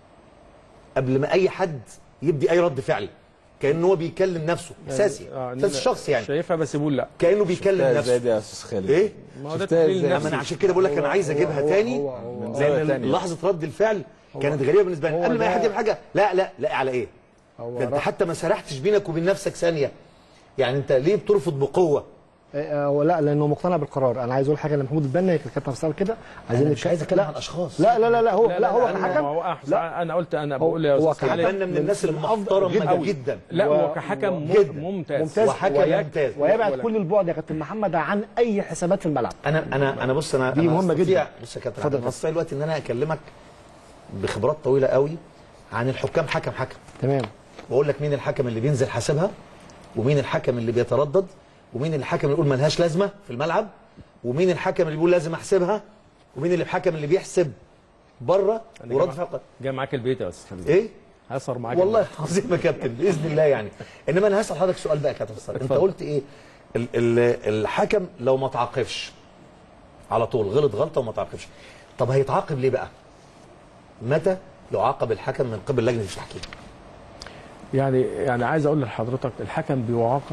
S3: قبل ما اي حد يبدي اي رد فعل، كانه هو بيكلم نفسه اساسي اساس الشخص يعني.
S2: شايفها بس بيقول لا،
S3: كانه بيكلم نفسه.
S1: ازاي يا استاذ خالد؟
S3: ايه؟
S2: ما هو ده تحليل
S3: نفسي. انا عشان كده بقول لك انا عايز اجيبها تاني لان لحظه رد الفعل كانت غريبه بالنسبه لي. قبل ما اي حد يعمل حاجه لا لا لا على ايه؟ ده انت حتى ما سرحتش بينك وبين نفسك ثانيه. يعني انت ليه بترفض بقوه؟
S4: آه لا لانه مقتنع بالقرار. انا عايز اقول حاجه لمحمود البنا كانت تفصيل كده.
S3: عايزين مش عايز اتكلم عن اشخاص.
S4: لا لا لا لا هو لا, لا هو
S2: كحكم. لا انا قلت انا بقول يا
S3: استاذ البنا من الناس المحترمه جدا.
S2: لا هو كحكم ممتاز
S4: ممتاز
S3: وحكم ممتاز
S4: ويبعد كل البعد يا كابتن محمد عن اي حسابات في الملعب.
S3: انا انا انا بص انا
S4: دي مهمه جدا.
S3: بص يا كابتن اتفضل. بس دلوقتي ان انا اكلمك بخبرات طويله قوي عن الحكام حكم حكم.
S4: تمام.
S3: واقول لك مين الحكم اللي بينزل حاسبها ومين الحكم اللي بيتردد ومين الحكم اللي يقول ملهاش لازمه في الملعب ومين الحكم اللي بيقول لازم احسبها ومين الحكم اللي بيحسب بره ورد فقط.
S2: جاي معاك البيت يا استاذ
S3: ايه؟
S2: هسهر معاك
S3: والله العظيم يا كابتن باذن الله يعني. انما انا هسال حضرتك سؤال بقى يا كابتن صالح. انت قلت ايه؟ ال ال الحكم لو ما تعاقبش على طول غلط غلطه وما تعاقبش، طب هيتعاقب ليه بقى؟ متى يعاقب الحكم من قبل لجنه التحكيم؟
S2: يعني يعني عايز اقول لحضرتك الحكم بيعاقب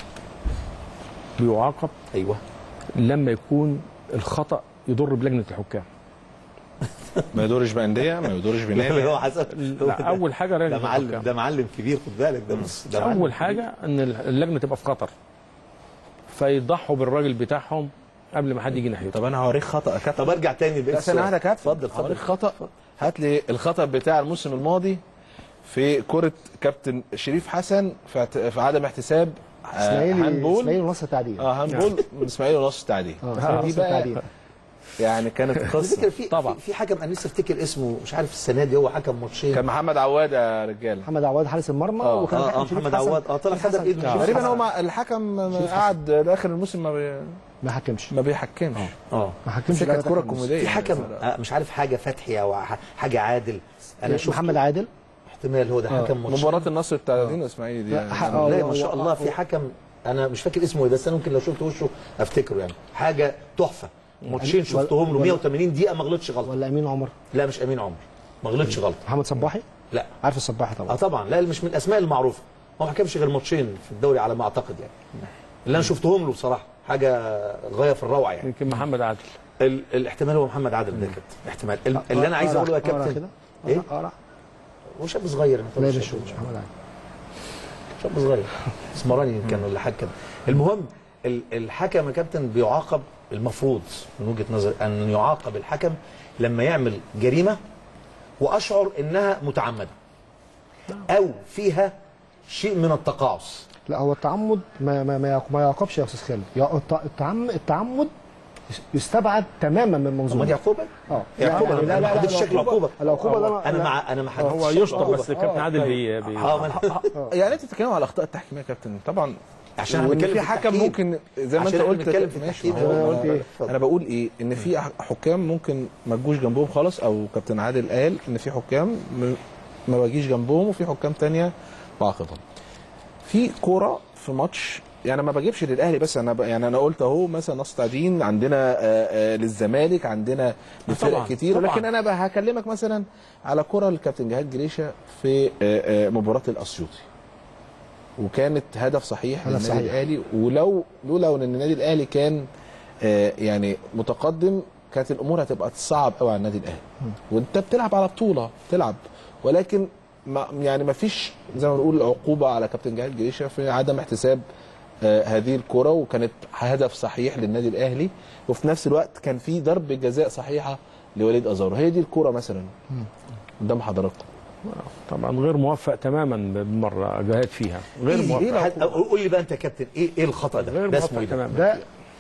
S2: بيعاقب
S3: ايوه
S2: لما يكون الخطا يضر بلجنه الحكام.
S1: ما يضرش بانديه، ما يضرش بنادي.
S3: هو حسب
S2: لا اول حاجه
S3: ده معلم ده معلم كبير خد بالك ده بص
S2: ده اول حاجه ان اللجنه تبقى في خطر فيضحوا بالراجل بتاعهم قبل ما حد يجي ناحيته.
S1: طب انا هوريك خطا كابتن.
S3: طب ارجع تاني بقى
S1: بس انا واحده كابتن.
S3: اتفضل اتفضل.
S1: هوريك خطا. هات لي الخطا بتاع الموسم الماضي في كره كابتن شريف حسن في عدم احتساب
S4: هاندبول اسماعيلي ونص التعديل.
S1: اه هاندبول من اسماعيلي ونص التعديل.
S4: اه دي بقى
S1: يعني كانت قصه
S3: في طبعا. في حكم انا لسه افتكر اسمه مش عارف السنه دي هو حكم ماتشين.
S1: كان محمد عواد يا رجاله.
S4: محمد عواد حارس المرمى
S3: آه
S4: وكان
S3: آه محمد عواد اه طلع خدها بايده
S1: تقريبا. هو الحكم قعد لاخر الموسم ما بي...
S4: ما حكمش
S1: ما بيحكمش
S3: اه
S4: ما حكمش.
S1: كانت كوره كوميديه.
S3: في حكم آه مش عارف حاجه فتحي او حاجه عادل.
S4: انا شفت محمد عادل
S3: احتمال هو ده حكم
S1: ماتش مباراه النصر بتاع دين اسماعيلي دي.
S3: لا ما شاء الله في حكم انا مش فاكر اسمه ايه بس انا ممكن لو شفت وشه افتكره يعني حاجه تحفه. ماتشين شفتهم له مية وتمانين دقيقه ما غلطش غلطه.
S4: ولا امين عمر؟
S3: لا مش امين عمر ما غلطش غلطه.
S4: محمد صباحي؟
S3: لا
S4: عارف الصباحي طبعا.
S3: اه طبعا لا مش من الاسماء المعروفه. هو ما حكمش غير ماتشين في الدوري على ما اعتقد يعني. اللي انا شفتهم له بصراحه حاجه غايه في الروعه يعني.
S2: يمكن محمد عادل.
S3: ال الاحتمال هو محمد عادل ده كابتن احتمال. اللي انا عايز اقوله يا كابتن
S4: ايه؟ اه
S3: هو شاب صغير
S4: لا مش محمد عادل
S3: شاب صغير اسمراني كان ولا حاجه كده. المهم الحكم يا كابتن بيعاقب المفروض من وجهه نظري ان يعاقب الحكم لما يعمل جريمه واشعر انها متعمده او فيها شيء من التقاعس.
S4: لا هو التعمد ما ما ما يعاقبش يا استاذ خالد. التعمد التعمد يستبعد تماما من المنظومه.
S3: ما دي عقوبه؟
S4: اه
S3: عقوبه. لا لا لا حددش شكل عقوبه.
S4: العقوبه ده
S3: انا مع انا ما حددتش
S2: هو يشطب بس الكابتن عادل بي
S1: يعني انت بتتكلم على الاخطاء التحكيميه يا كابتن. طبعا
S3: عشان احنا بنتكلم
S1: في حكم ممكن زي ما انت قلت ماشي. انا قلت ايه انا بقول ايه ان في حكام ممكن ما تجوش جنبهم خالص، او كابتن عادل قال ان في حكام ما باجيش جنبهم وفي حكام ثانيه بعاقبهم. في كوره في ماتش يعني ما بجيبش للاهلي بس، انا يعني انا قلت اهو مثلا نصر تعدين عندنا آآ آآ للزمالك، عندنا لفرق كتير، ولكن انا بقى هكلمك مثلا على كره الكابتن جهاد جريشه في آآ مباراه الاسيوطي، وكانت هدف صحيح للنادي صحيح. الاهلي، ولو لولا ان النادي الاهلي كان يعني متقدم كانت الامور هتبقى صعب قوي على النادي الاهلي، وانت بتلعب على بطوله بتلعب، ولكن ما يعني ما فيش زي ما بنقول عقوبه على كابتن جهاد جريشه في عدم احتساب آه هذه الكره، وكانت هدف صحيح للنادي الاهلي، وفي نفس الوقت كان في ضربه جزاء صحيحه لوليد ازارو. هي دي الكره مثلا قدام حضراتكم.
S2: طبعا غير موفق تماما بالمره جهاد فيها، غير
S3: إيه
S2: موفق.
S3: إيه قول لي بقى انت يا كابتن ايه ايه الخطا ده؟
S2: غير
S3: ده
S2: موفق
S3: اسمه
S2: تماما.
S4: ده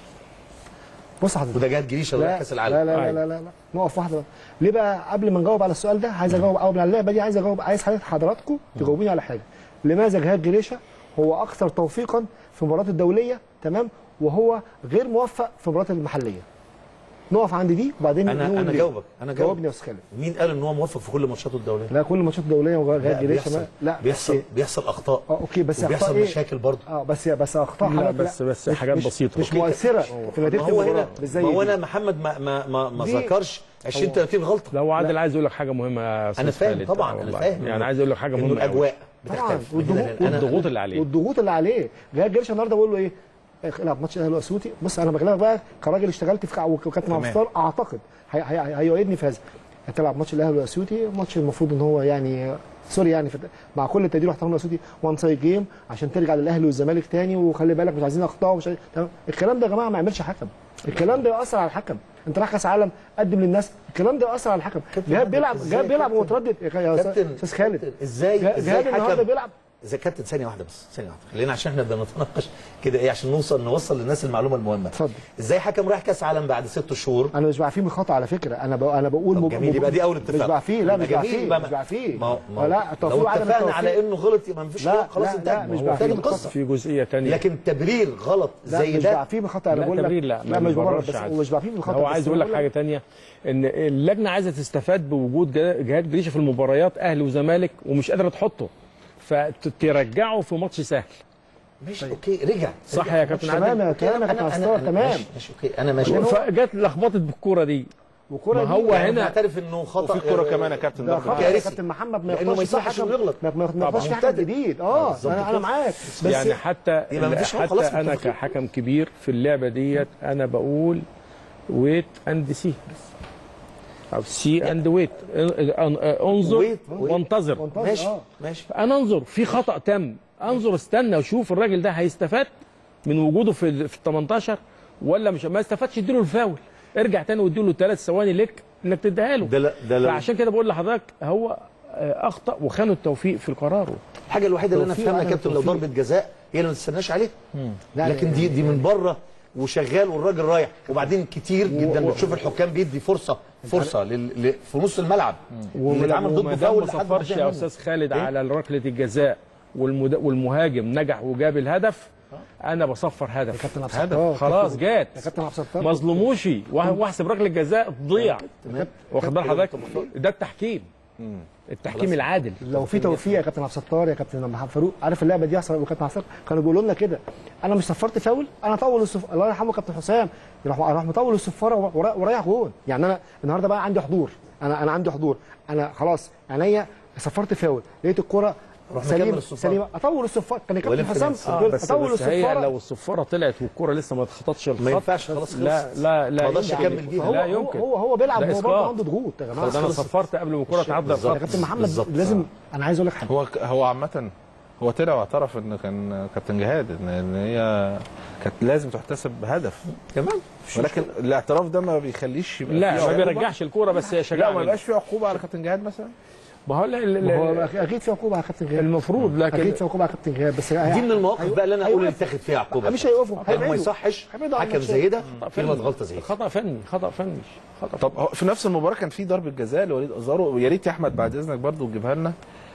S4: بص حضرتك،
S3: وده جهاد جريشه اللي راح كاس العالم.
S4: لا لا لا لا لا, لا. نقف واحده بقى. ليه بقى قبل ما نجاوب على السؤال ده عايز اجاوب قبل على اللعبه دي، عايز اجاوب عايز حضراتكم تجاوبوني على حاجه. لماذا جهاد جريشه هو اكثر توفيقا في المباريات الدوليه تمام وهو غير موفق في المباريات المحليه؟ نقف عند دي وبعدين
S3: انا انا جاوبك انا
S4: جاوبني يا استاذ خالد.
S3: مين قال ان هو موفق في كل ماتشاته الدوليه؟
S4: لا كل ماتشاته الدوليه وجهاد جريشه
S3: لا بيحصل بيحصل اخطاء.
S4: اه اوكي بس
S3: بيحصل
S4: اخطاء
S3: مشاكل برضه.
S4: اه بس بس اخطاء
S2: لا بس بس حاجات بسيطه
S4: مش مؤثره في نتيجه
S3: المباراه. ما هو انا محمد ما ما ما, ما ذكرش عشرين ثلاثين غلطه.
S2: لو عادل عايز اقول لك حاجه مهمه يا استاذ
S3: خالد. انا فاهم طبعا انا فاهم
S2: يعني عايز اقول لك حاجه مهمه.
S3: الاجواء
S4: طبعا
S2: والضغوط اللي عليه
S4: والضغوط اللي عليه جهاد جريشه النهارده بقول له ايه؟ العب ماتش الاهلي والاسيوطي. بص انا بكلمك بقى كراجل اشتغلت في وكابتن عبد الستار، اعتقد هيؤيدني في هذا. هتلعب ماتش الاهلي والاسيوطي، ماتش المفروض ان هو يعني سوري يعني مع كل التقدير واحترام الاسيوطي وان سايد جيم عشان ترجع للاهلي والزمالك تاني، وخلي بالك مش عايزين اخطاء ومش تمام. الكلام ده يا جماعه ما يعملش حكم، الكلام ده يؤثر على الحكم. انت رايح كاس عالم قدم للناس، الكلام ده يؤثر على الحكم. جهاد بيلعب جهاد بيلعب ومتردد يا استاذ خالد.
S3: ازاي
S4: جهاد النهارده بيلعب
S3: اذا كابتن ثانيه واحده بس ثانيه واحده خلينا عشان احنا بدنا نتناقش كده ايه عشان نوصل نوصل للناس المعلومه المهمه.
S4: اتفضل.
S3: ازاي حكم رايح كاس عالم بعد ست شهور؟
S4: انا مش بعفيه من خطا على فكره، انا ب... انا بقول
S3: مب... جميل يبقى دي اول اتفاق.
S4: مش بعفيه لا مش بعفيه مش بعفيه
S3: ما... ما...
S4: لا
S3: لو اتفقنا على انه غلط يبقى مفيش خلاص انتهى.
S4: مش بعفيه
S3: القصه
S2: في جزئيه ثانيه،
S3: لكن تبرير غلط زي ده
S4: مش بعفيه من خطا. انا بقول لك
S2: لا
S4: لا مش ببرر بس مش بعفيه من خطا.
S2: هو عايز يقول لك حاجه ثانيه، ان اللجنه عايزه تستفاد بوجود جهاد جريشه في المباريات اهلي وزمالك ومش قادره تحطه، فترجعه في ماتش سهل.
S3: ماشي اوكي رجع
S2: صح يا كابتن
S4: عادل؟ تمام تمام يا كابتن عصام تمام
S3: ماشي اوكي انا ماشي.
S2: فجت لخبطت بالكوره دي
S4: والكوره
S2: دي هو
S3: يعني
S2: هنا
S3: معترف انه خطا.
S1: وفي كوره كمان يا كابتن
S4: ده خطا يا كابتن محمد، ما
S3: انه ما يصحش انه يغلط،
S4: ما يبقاش في حكم جديد. اه انا انا معاك
S2: بس يعني حتى حتى انا كحكم كبير في اللعبه ديت انا بقول ويت اند سي او سي اند ويت، انظر وانتظر.
S3: ماشي ماشي.
S2: انا انظر في خطا تم، انظر استنى وشوف الراجل ده هيستفاد من وجوده في في ال تمنتاشر ولا مش، ما استفادش اديله الفاول، ارجع تاني واديله ثلاث ثواني لك انك تديها له.
S3: ده ده
S2: فعشان كده بقول لحضرتك هو اخطا وخانوا التوفيق في قراره.
S3: الحاجه الوحيده اللي انا افهمها يا كابتن لو ضربه جزاء هي اللي ما تستناش عليه، لكن دي دي من بره وشغال والراجل رايح، وبعدين كتير جدا بتشوف الحكام بيدي فرصه فرصه لل... في نص الملعب
S2: اللي اتعمل ضده فاول لحد ما يا استاذ خالد إيه؟ على ركله الجزاء والمد... والمهاجم نجح وجاب الهدف، انا بصفر هدف هدف خلاص جات ما ظلموش واحسب ركله الجزاء تضيع. واخد بال حضرتك؟ ده التحكيم، التحكيم العادل.
S4: لو في توفيق يا كابتن عبد الستار يا كابتن محمد فاروق، عارف اللعبه دي يحصل وكابتن عبد الستار كانوا بيقولوا لنا كده، انا مش صفرت فاول انا طول الصف، الله يرحمه كابتن حسام يروح راح مطول الصفاره ورايح جون. يعني انا النهارده بقى عندي حضور، انا انا عندي حضور، انا خلاص عينيا صفرت فاول، لقيت الكوره سليمه سليمه اطول الصفاره. كان كابتن حسام
S2: آه بس اطول بس الصفاره لو الصفاره طلعت والكوره لسه ما اتخططش الخط
S3: ما ينفعش خلاص.
S2: لا لا لا
S3: ما اقدرش اكمل بيها.
S2: لا يمكن.
S4: هو هو بيلعب هو برضه عنده ضغوط يا جماعه.
S2: انا صفرت قبل ما الكوره تعدي الخط
S4: يا كابتن محمد لازم. انا عايز اقول لك حاجه،
S1: هو هو عامه هو طلع واعترف ان كان كابتن جهاد ان هي كانت لازم تحتسب بهدف
S3: كمان،
S1: ولكن الاعتراف ده ما بيخليش
S2: لا ما بيرجعش الكوره بس هي شجاعه.
S1: لا ما يبقاش في عقوبه على كابتن جهاد مثلا.
S2: ما هو
S4: هو اكيد في عقوبه على كابتن غياب
S2: المفروض، لكن
S4: اكيد في عقوبه على كابتن غياب، بس
S3: دي من المواقف بقى اللي انا اقول اللي اتاخد فيها عقوبه
S4: مش هيوقفوا
S3: ما يصحش حكم زي ده كلمه غلطه زي
S2: خطا فني خطا فني خطا.
S1: طب في نفس المباراه كان في ضربه جزاء لوليد ازارو، ويا ريت يا احمد بعد اذنك برضو تجيبها لنا.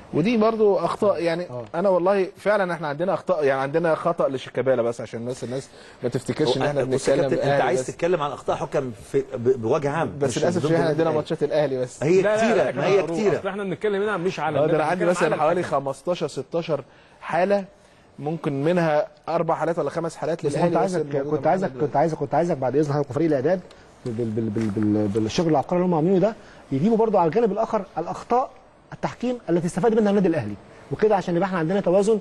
S1: ودي برضو اخطاء يعني أوه. انا والله فعلا احنا عندنا اخطاء يعني عندنا خطا لشيكابالا بس عشان الناس الناس ما تفتكرش ان احنا بنتكلم.
S3: انت عايز تتكلم عن اخطاء حكم في بوجه عام
S1: بس للاسف احنا عندنا ماتشات الاهلي بس
S3: هي كتيره ما هي كتيره.
S2: احنا بنتكلم هنا مش على
S1: انا عندي مثلا حوالي خمستاشر ستاشر حاله ممكن منها اربع حالات ولا خمس حالات للاهلي.
S4: كنت عايزك كنت عايزك كنت عايزك كنت عايزك بعد اذن حضرتك وفريق الاعداد بالشغل العبقري اللي هم عاملينه ده يجيبوا برضو على الجانب الاخر الاخطاء التحكيم التي استفاد منها النادي الاهلي وكده عشان يبقى احنا عندنا توازن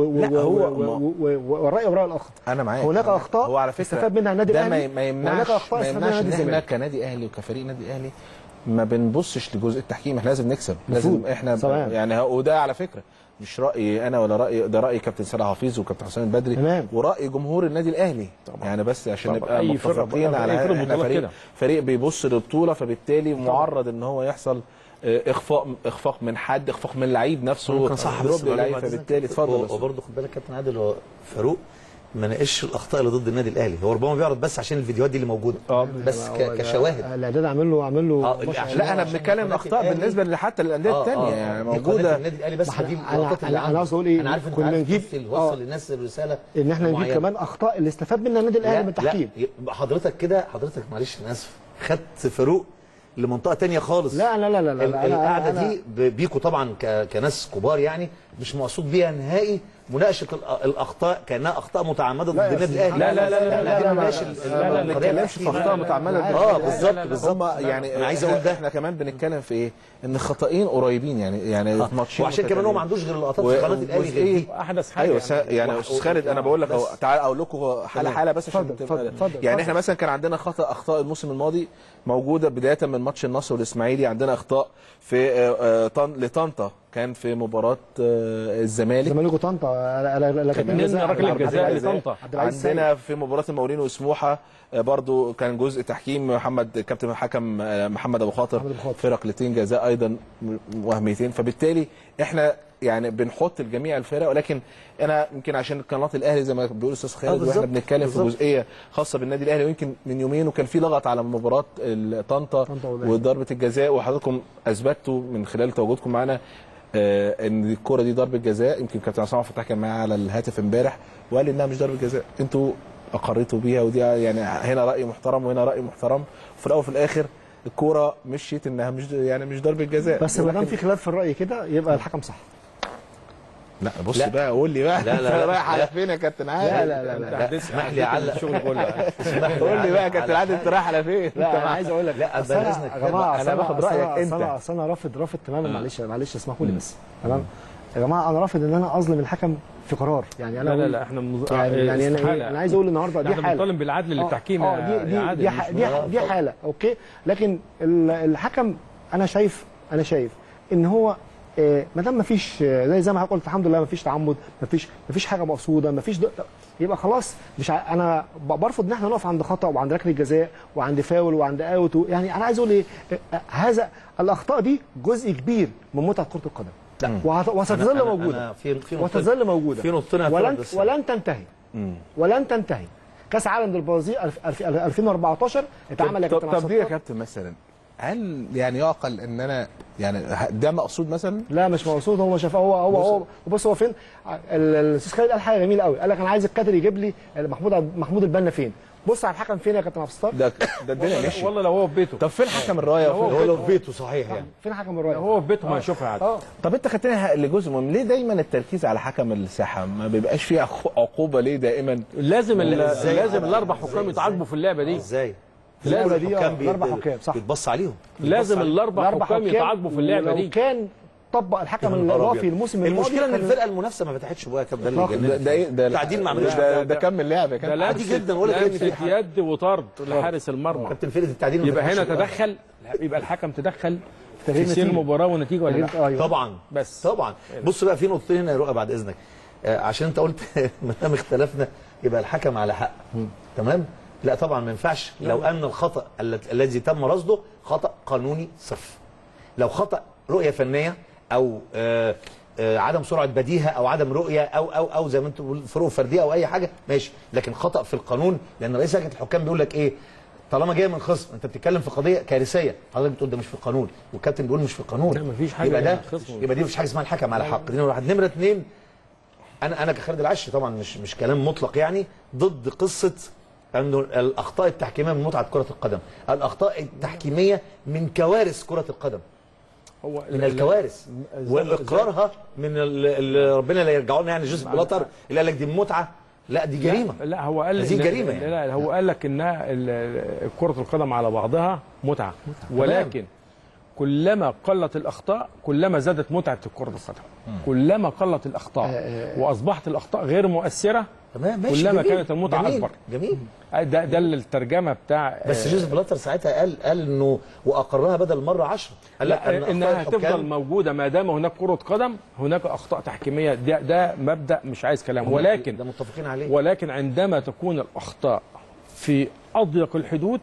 S4: والراي وراء الاخر.
S1: انا معاك.
S4: هناك اخطاء
S1: هو على فكره
S4: استفاد منها النادي الاهلي
S1: ما يمنعش ما يمنعش ان احنا كنادي اهلي وكفريق نادي اهلي ما بنبصش لجزء التحكيم. احنا لازم نكسب لازم احنا
S4: صحيح.
S1: يعني وده على فكره مش رايي انا ولا راي ده راي كابتن سيد حفيظ وكابتن حسام البدري
S4: تمام.
S1: وراي جمهور النادي الاهلي طبعا. يعني بس عشان نبقى متفقين على احنا فريق كده. فريق بيبص للبطوله فبالتالي معرض ان هو يحصل اخفاق اخفاق من حد اخفاق من اللعيب نفسه
S3: ممكن صح بس
S1: اللعيب فبالتالي اتفضل.
S3: وبرضه خد بالك كابتن عادل هو فاروق ما ناقش الاخطاء اللي ضد النادي الاهلي. هو ربما بيعرض بس عشان الفيديوهات دي اللي موجوده
S1: اه
S3: بس كشواهد.
S4: الاعداد عامل له عامل له
S3: آه
S1: لا احنا بنتكلم اخطاء بالنسبه حتى للانديه الثانيه
S3: آه
S1: يعني موجوده
S3: النادي الاهلي بس دي
S4: اللقطات اللي انا عاوز اقول ايه
S3: انا عارف
S4: كنا نجيب
S3: توصل للناس الرساله
S4: ان احنا نجيب كمان اخطاء اللي استفاد منها النادي الاهلي من التحكيم.
S3: حضرتك كده حضرتك معلش انا اسف خدت فاروق لمنطقه ثانيه خالص.
S4: لا لا لا لا, لا
S3: القعده دي بيكوا طبعا كناس كبار يعني مش مقصود بيها نهائي مناقشه الاخطاء كانها اخطاء متعمده ضد النادي الاهلي.
S1: لا لا لا لا لا ما بنتكلمش في اخطاء متعمده.
S3: اه بالظبط بالظبط
S1: يعني انا عايز اقول ده احنا كمان بنتكلم في ايه ان الخطائين قريبين يعني يعني
S3: ماتشين وعشان كمان هو ما عندوش غير اللقطات في قناه الاهلي
S1: ايه احدث حاجه. ايوه يعني استاذ خالد انا بقول لك تعال اقول لكم حاله حاله بس عشان يعني احنا مثلا كان عندنا خطا اخطاء الموسم الماضي موجوده بدايه من ماتش النصر والاسماعيلي. عندنا اخطاء في لطنطا كان في مباراه الزمالك
S4: الزمالك وطنطا
S2: ركله الجزاء لطنطا.
S1: عندنا في مباراه المقاولين وسموحه برضو كان جزء تحكيم محمد كابتن الحكم محمد ابو خاطر في ركلتين جزاء ايضا وهميتين. فبالتالي احنا يعني بنحط لجميع الفرق ولكن انا يمكن عشان قناه الاهلي زي ما بيقول استاذ خالد واحنا بنتكلم في جزئيه خاصه بالنادي الاهلي ويمكن من يومين وكان في لغط على مباراه طنطا وضربه الجزاء وحضراتكم اثبتوا من خلال تواجدكم معنا آه ان الكره دي ضربه جزاء. يمكن كابتن عصام فتح كان معايا على الهاتف امبارح وقال انها مش ضربه جزاء. انتوا اقريتوا بيها ودي يعني هنا راي محترم وهنا راي محترم. في الاول وفي الاخر الكوره مشيت انها مش يعني مش ضربه جزاء.
S4: بس ما دام في خلاف في الراي كده يبقى الحكم صح.
S1: لا بص لا. بقى قول لي بقى
S3: لا لا
S1: رايح على فين يا كابتن عادل؟
S4: لا لا لا, لا.
S3: اسمح لي اعلق
S2: الشغل كله.
S1: قول لي بقى يا كابتن عادل انت رايح على فين؟
S4: لا انا عايز اقول لك
S3: لا باذنك
S4: يا جماعه
S1: انا باخد رايك انت.
S4: انا انا رافض رافض تماما معلش معلش اسمحوا لي بس تمام يا جماعه انا رافض ان انا اظلم الحكم في قرار يعني انا
S2: لا لا لا احنا مز...
S4: يعني, يعني انا انا عايز اقول النهارده دي حاله
S2: احنا بنطالب بالعدل للتحكيم
S4: اه دي دي دي, دي, دي حاله اوكي لكن الحكم انا شايف انا شايف ان هو إيه ما دام ما فيش زي زي ما قلت الحمد لله ما فيش تعمد ما فيش ما فيش حاجه مقصوده ما فيش يبقى خلاص مش ع... انا برفض ان احنا نقف عند خطا وعند ركله جزاء وعند فاول وعند اوت و... يعني انا عايز اقول ايه هذا الاخطاء دي جزء كبير من متعه كره القدم وستظل موجوده وتظل موجوده
S3: في نقطتين
S4: ولن ولن تنتهي مم. ولن تنتهي. كاس عالم للبرازيل ألفين وأربعتاشر اتعمل يا
S1: كابتن. طب دي يا كابتن مثلا هل يعني يعقل ان انا يعني ده مقصود مثلا؟
S4: لا مش مقصود. هو شاف هو هو هو بص هو فين الاستاذ خالد قال حاجه جميله قوي. قال لك انا عايز الكاتر يجيب لي محمود محمود البنا فين. بص على الحكم فين يا كابتن عبد الستار؟
S1: ده ده الدنيا ماشيه
S2: والله لو هو في بيته.
S1: طب فين حكم الرايه؟
S3: هو لو في بيته صحيح يعني
S4: فين حكم الرايه؟
S2: هو في بيته ما يشوفها عادي.
S1: طب انت خدتني لجزء مهم ليه دايما التركيز على حكم الساحه ما بيبقاش فيه عقوبه ليه دائما؟
S2: لازم لازم الاربع حكام يتعاقبوا في اللعبه دي.
S3: ازاي؟
S4: اللعبه دي الاربع حكام صح
S3: بيتبص عليهم
S2: لازم الاربع حكام يتعاقبوا في اللعبه دي.
S4: لو كان طبق الحكم الاضافي الموسم الماضي
S3: المشكله ان الفرقه المنافسه ما فتحتش بقى كام
S1: ده ده ايه ده
S3: تعديل ما عملوش
S1: ده, ده كم اللعب يا
S2: كابتن عادي جدا ولا كده يد وطرد لحارس المرمى.
S3: كابتن فرقه التعديل
S2: يبقى هنا تدخل يبقى الحكم تدخل في سير المباراه والنتيجه ولا لا؟
S3: طبعا
S2: بس
S3: طبعا بص بقى في نقطتين هنا يا رؤى بعد اذنك آه عشان انت قلت ما دام اختلفنا يبقى الحكم على حق تمام. لا طبعا ما ينفعش لو ان الخطا الذي تم رصده خطا قانوني صرف. لو خطا رؤيه فنيه او آآ آآ عدم سرعه بديهه او عدم رؤيه او او او زي ما انتم بتقولوا فروق فرديه او اي حاجه ماشي. لكن خطا في القانون لان رئيس لجنه الحكام بيقول لك ايه طالما جايه من خصم، انت بتتكلم في قضيه كارثيه، حضرتك بتقول ده مش في القانون والكابتن بيقول مش في القانون.
S2: لا مفيش حاجه
S3: يبقى ده
S2: خصم.
S3: يبقى دي مش حاجه اسمها الحكم على حق. دي نمره واحد. نمره اثنين، انا انا كخالد العشري طبعا مش مش كلام مطلق يعني ضد قصه انه الاخطاء التحكيميه من متعه كره القدم، الاخطاء التحكيميه من كوارث كره القدم.
S2: هو
S3: من الكوارث واقرارها من اللي ربنا لا يرجعوا لنا يعني جوزيف بلاتر اللي قال لك دي متعه، لا دي جريمه.
S2: لا, لا هو قال
S3: دي جريمه يعني.
S2: لا هو قال لك انها كره القدم على بعضها متعه، متعة. ولكن كلما قلت الاخطاء كلما زادت متعه كره القدم. كلما قلت الاخطاء واصبحت الاخطاء غير مؤثره
S3: تمام
S2: كلما جميل. كانت المتعه
S3: جميل.
S2: اكبر.
S3: جميل.
S2: ده ده الترجمه بتاع
S3: بس جوزيف بلاتر ساعتها قال قال انه واقرها بدل مره عشرة، قال لك
S2: أن انها هتفضل موجوده ما دام هناك كره قدم هناك اخطاء تحكيميه. ده ده مبدا مش عايز كلام، ولكن
S3: ده متفقين عليه.
S2: ولكن عندما تكون الاخطاء في اضيق الحدود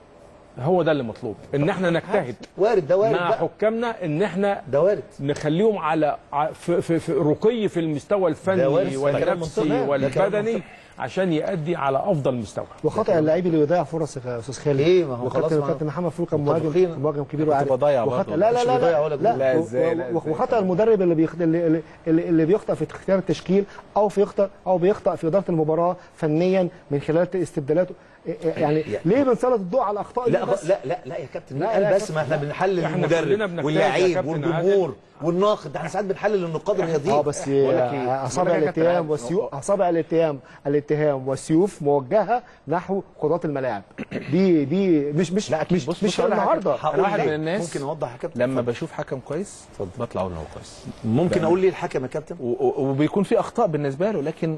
S2: هو ده اللي مطلوب، ان احنا نجتهد
S3: وارد ده وارد
S2: مع حكامنا ان احنا
S3: ده وارد
S2: نخليهم على في, في, في رقي في المستوى الفني والنفسي والبدني عشان يؤدي على افضل مستوى.
S4: وخطا اللاعب اللي بيضيع فرص يا استاذ خالد.
S3: ايه ما هو خلاص
S4: كابتن محمد فاروق كان مهاجم مهاجم كبير وعارف.
S1: وخطا
S4: لا لا لا لا, لا, لا وخطا المدرب اللي بيخطئ اللي, اللي بيخطئ في اختيار التشكيل او في يخطئ او بيخطئ في اداره المباراه فنيا من خلال استبدالاته. يعني ليه بنسلط الضوء على الاخطاء
S3: لا لا لا لا يا كابتن لا قال بس ما احنا بنحلل المدرب واللاعب والجمهور والناقد، ده احنا ساعات بنحلل النقاد الرياضيين.
S4: اه بس اصابع الاتهام والسيوف اصابع الاتهام الاتهام والسيوف موجهه نحو قضاة الملاعب. دي دي مش مش
S1: لا
S4: مش
S1: بص
S4: مش النهارده.
S1: انا واحد من الناس
S3: ممكن اوضح يا كابتن
S1: لما بشوف حكم كويس بطلع اقول هو كويس.
S3: ممكن اقول ليه الحكم يا كابتن
S1: وبيكون في اخطاء بالنسبه له، لكن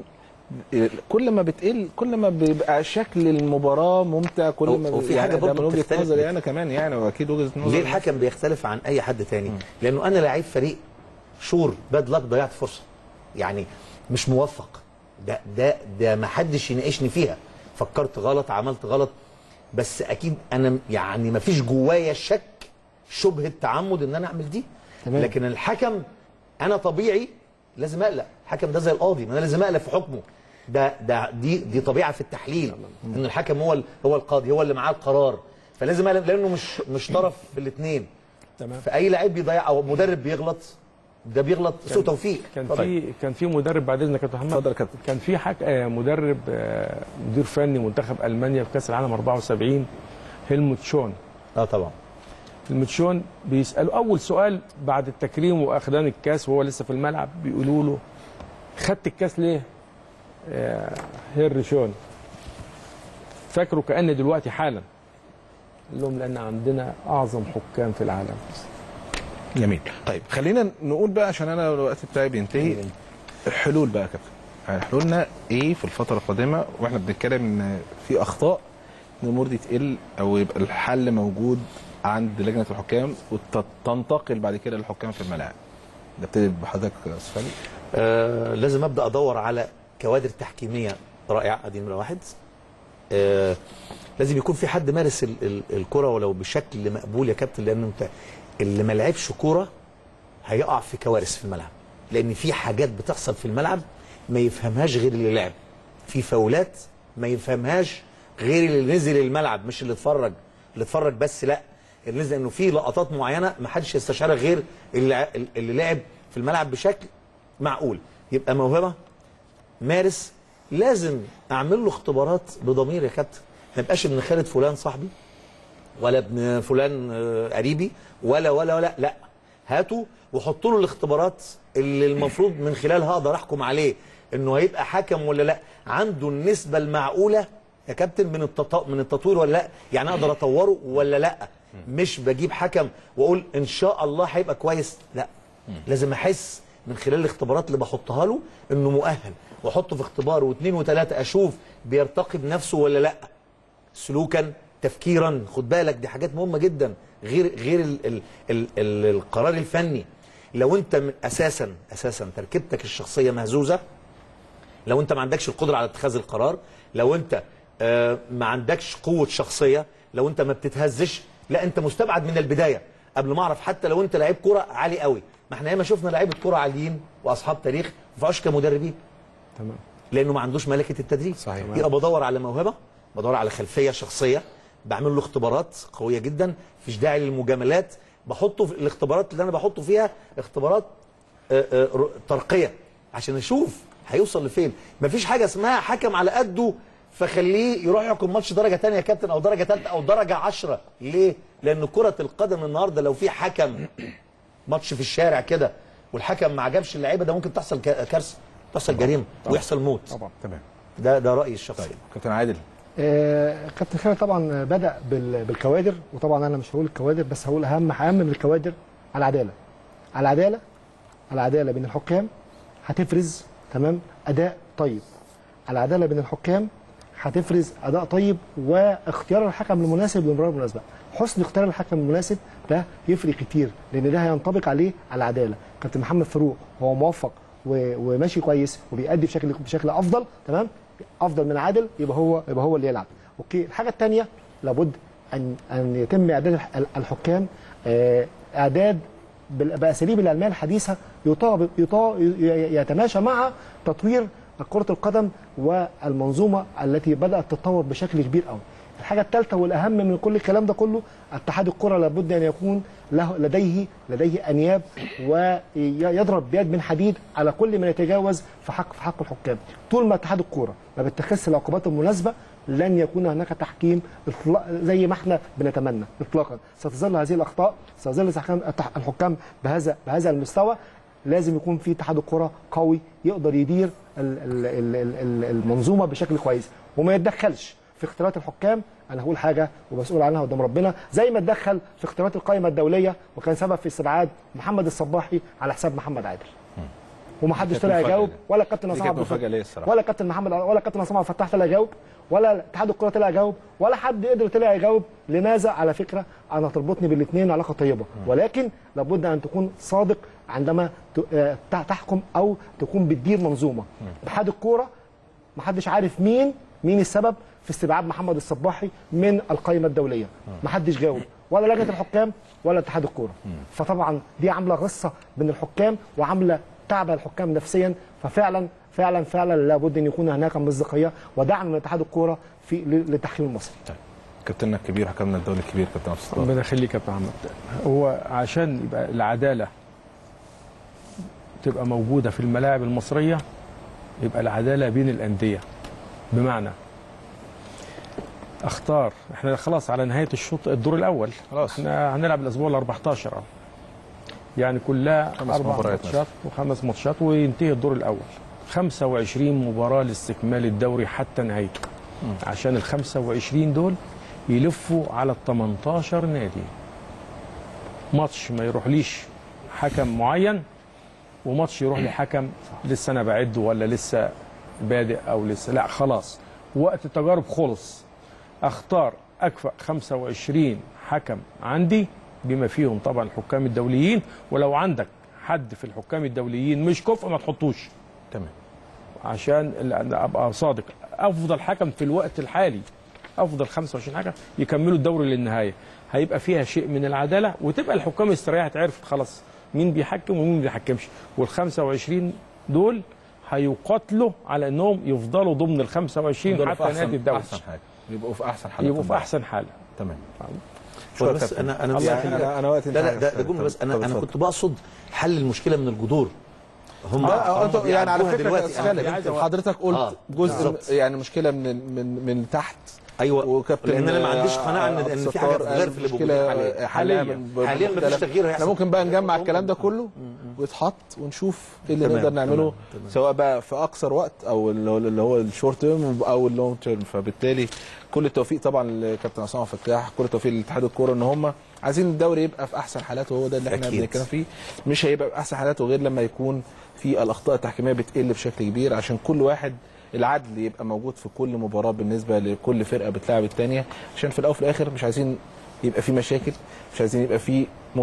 S1: كل ما بتقل كل ما بيبقى شكل المباراه ممتع. كل ما
S3: وفي حاجه برضه
S1: بتختلف نظري انا كمان يعني، واكيد وجهه نظري.
S3: ليه الحكم بيختلف عن اي حد تاني؟ م. لانه انا لعيب فريق شور باد لك ضيعت فرصه يعني مش موفق، ده ده ده ما حدش يناقشني فيها، فكرت غلط عملت غلط، بس اكيد انا يعني ما فيش جوايا شك شبهه تعمد ان انا اعمل دي. تمام. لكن الحكم انا طبيعي لازم اقلق، الحكم ده زي القاضي، ما انا لازم اقلق في حكمه. ده ده دي دي طبيعه في التحليل ان الحكم هو هو القاضي، هو اللي معاه القرار، فلازم اقلق لانه مش مش طرف في الاثنين.
S2: تمام.
S3: فاي لعيب بيضيع او مدرب بيغلط ده بيغلط سوء توفيق.
S2: كان في كان في مدرب بعد اذنك يا كابتن محمد. اتفضل كابتن. كان في حك... مدرب مدير فني منتخب المانيا في كاس العالم أربعة وسبعين هيلموت شون.
S3: اه طبعا.
S2: هيلموت شون بيسالوا اول سؤال بعد التكريم واخدان الكاس وهو لسه في الملعب، بيقولوا له خدت الكاس ليه؟ هير شون فاكره كأن دلوقتي حالا. قال لهم لان عندنا اعظم حكام في العالم.
S1: جميل. طيب خلينا نقول بقى عشان انا الوقت بتاعي بينتهي، الحلول بقى يا كابتن، يعني حلولنا ايه في الفتره القادمه واحنا بنتكلم ان في اخطاء الامور دي تقل او يبقى الحل موجود عند لجنه الحكام وتنتقل بعد كده للحكام في الملاعب. ده ابتدي بحضرتك يا استاذ خالد.
S3: آه لازم ابدا ادور على كوادر تحكيميه رائعه، دي نمره واحد. آه لازم يكون في حد مارس الكره ولو بشكل مقبول يا كابتن، لان انت اللي ما لعبش كوره هيقع في كوارث في الملعب، لان في حاجات بتحصل في الملعب ما يفهمهاش غير اللي لعب، في فاولات ما يفهمهاش غير اللي نزل الملعب، مش اللي اتفرج اللي اتفرج بس، لا اللي نزل، انه في لقطات معينه ما حدش يستشعرها غير اللي اللي لعب في الملعب بشكل معقول. يبقى موهبه مارس، لازم اعمل له اختبارات بضمير يا كابتن، ما يبقاش ابن خالد فلان صاحبي ولا ابن فلان قريبي ولا ولا ولا لا، هاتوا وحطوا له الاختبارات اللي المفروض من خلالها اقدر احكم عليه انه هيبقى حكم ولا لا، عنده النسبه المعقوله يا كابتن من التط... من التطوير ولا لا، يعني اقدر اطوره ولا لا، مش بجيب حكم واقول ان شاء الله هيبقى كويس، لا لازم احس من خلال الاختبارات اللي بحطها له انه مؤهل، واحطه في اختبار واثنين وثلاثه اشوف بيرتقي بنفسه ولا لا، سلوكا تفكيرا، خد بالك دي حاجات مهمه جدا غير غير ال ال ال ال القرار الفني. لو انت من اساسا اساسا تركيبتك الشخصيه مهزوزه، لو انت ما عندكش القدره على اتخاذ القرار، لو انت آه ما عندكش قوه شخصيه، لو انت ما بتتهزش، لا انت مستبعد من البدايه قبل ما اعرف حتى لو انت لعيب كوره عالي قوي. ما احنا ياما شفنا لعيبه كوره عاليين واصحاب تاريخ ما فيهاش كمدربين.
S2: تمام.
S3: لانه ما عندوش ملكه التدريب.
S1: صحيح.
S3: يبقى بدور على موهبه، بدور على خلفيه شخصيه، بعمل له اختبارات قويه جدا، مفيش داعي للمجاملات، بحطه في الاختبارات اللي انا بحطه فيها اختبارات آآ آآ ترقيه عشان اشوف هيوصل لفين. مفيش حاجه اسمها حكم على قده فخليه يروح يحكم ماتش درجه ثانيه يا كابتن او درجه ثالثه او درجه عشرة. ليه؟ لان كره القدم النهارده لو في حكم ماتش في الشارع كده والحكم ما عجبش اللعيبه، ده ممكن تحصل كارثه، تحصل جريمه ويحصل موت.
S1: طبعا تمام.
S3: ده ده رايي الشخصي.
S1: طيب كابتن عادل.
S4: آه كابتن خالد طبعا بدا بالكوادر، وطبعا انا مش هقول الكوادر بس هقول اهم اهم من الكوادر العداله. العداله العداله بين الحكام هتفرز تمام اداء طيب. العداله بين الحكام هتفرز اداء طيب، واختيار الحكم المناسب للمباراه المناسبه. حسن اختيار الحكم المناسب ده يفرق كتير، لان ده هينطبق عليه العداله. كابتن محمد فاروق هو موفق وماشي كويس وبيأدي بشكل بشكل افضل تمام، افضل من عادل، يبقى هو يبقى هو اللي يلعب. اوكي. الحاجه الثانيه لابد ان ان يتم اعداد الحكام اعداد باساليب العلميه الحديثه يطابق يتماشى مع تطوير كرة القدم والمنظومة التي بدأت تتطور بشكل كبير قوي. الحاجة الثالثة والأهم من كل الكلام ده كله، اتحاد الكرة لابد أن يكون له لديه لديه أنياب ويضرب بيد من حديد على كل من يتجاوز في حق في حق الحكام. طول ما اتحاد الكرة ما بيتخذش العقوبات المناسبة لن يكون هناك تحكيم زي ما احنا بنتمنى اطلاقا. ستظل هذه الأخطاء، ستظل الحكام بهذا بهذا المستوى. لازم يكون في اتحاد الكرة قوي يقدر يدير المنظومه بشكل كويس وما يتدخلش في اختيارات الحكام. انا هقول حاجه ومسؤول عنها قدام ربنا، زي ما اتدخل في اختيارات القائمه الدوليه وكان سبب في استبعاد محمد الصباحي على حساب محمد عادل. ومحدش طلع يجاوب، ولا كابتن عصام عبد الفتاح ولا كابتن محمد ولا كابتن عصام عبد الفتاح طلع يجاوب، ولا اتحاد الكره طلع يجاوب، ولا حد قدر طلع يجاوب. لماذا؟ على فكره انا تربطني بالاثنين علاقه طيبه، ولكن لابد ان تكون صادق عندما تحكم او تكون بتدير منظومه. اتحاد الكوره محدش عارف مين مين السبب في استبعاد محمد الصباحي من القائمه الدوليه، محدش جاوب، ولا لجنه الحكام ولا اتحاد الكوره. فطبعا دي عامله غصه بين الحكام وعامله تعب الحكام نفسيا. ففعلا فعلا فعلا لابد ان يكون هناك مصداقيه ودعم من اتحاد الكوره في للتحكيم المصري.
S1: طيب كابتننا الكبير، حكمنا الدولي الكبير كابتن عبد الستار.
S2: ربنا يخليك يا كابتن محمد. هو عشان يبقى العداله تبقى موجوده في الملاعب المصريه يبقى العداله بين الانديه. بمعنى اختار، احنا خلاص على نهايه الشوط الدور الاول،
S1: خلاص
S2: احنا هنلعب الاسبوع ال أربعتاشر يعني كلها اربع ماتشات وخمس ماتشات وينتهي الدور الاول. خمسة وعشرين مباراه لاستكمال الدوري حتى نهايته، م. عشان ال خمسة وعشرين دول يلفوا على ال تمنتاشر نادي. ماتش ما يروحليش حكم معين وماتش يروح لحكم لسه انا بعده ولا لسه بادئ او لسه، لا خلاص وقت التجارب خلص. اختار اكفأ خمسة وعشرين حكم عندي بما فيهم طبعا الحكام الدوليين، ولو عندك حد في الحكام الدوليين مش كفء ما تحطوش.
S1: تمام.
S2: عشان ابقى صادق، افضل حكم في الوقت الحالي، افضل خمسة وعشرين حكم يكملوا الدوري للنهايه، هيبقى فيها شيء من العداله وتبقى الحكام استريحت عرفت خلاص مين بيحكم ومين ما بيحكمش. وال خمسة وعشرين دول هيقاتلوا على انهم يفضلوا ضمن ال خمسة وعشرين حتى نادي الدوري.
S1: احسن حاجه يبقوا في احسن حاله،
S2: يبقوا في احسن حاله.
S1: تمام.
S3: بس انا انا
S1: انا انا وقت
S3: لا لا ده جمله بس انا انا كنت بقصد حل المشكله من الجذور.
S1: هم انتوا يعني على فكره حضرتك قلت آه. جزء يعني مشكله من من من تحت.
S3: ايوه
S1: وكابتن
S3: لان انا ما عنديش قناعه ان ان في حاجه غير في اللي موجود
S1: حاليا.
S3: حاليا مفيش تغيير هيحصل.
S1: احنا ممكن بقى نجمع الكلام ده كله ويتحط ونشوف ايه اللي نقدر نعمله سواء بقى في اقصر وقت او اللي هو الشورت تيرم او اللونج تيرم. فبالتالي كل التوفيق طبعا لكابتن عصام عبد الفتاح، كل التوفيق لاتحاد الكوره ان هم عايزين الدوري يبقى في احسن حالاته، وهو ده اللي احنا بنتكلم فيه. مش هيبقى في احسن حالاته غير لما يكون في الاخطاء التحكيميه بتقل بشكل كبير، عشان كل واحد العدل يبقى موجود في كل مباراه بالنسبه لكل فرقه بتلعب الثانيه، عشان في الاول وفي الاخر مش عايزين يبقى في مشاكل، مش عايزين يبقى في ممكن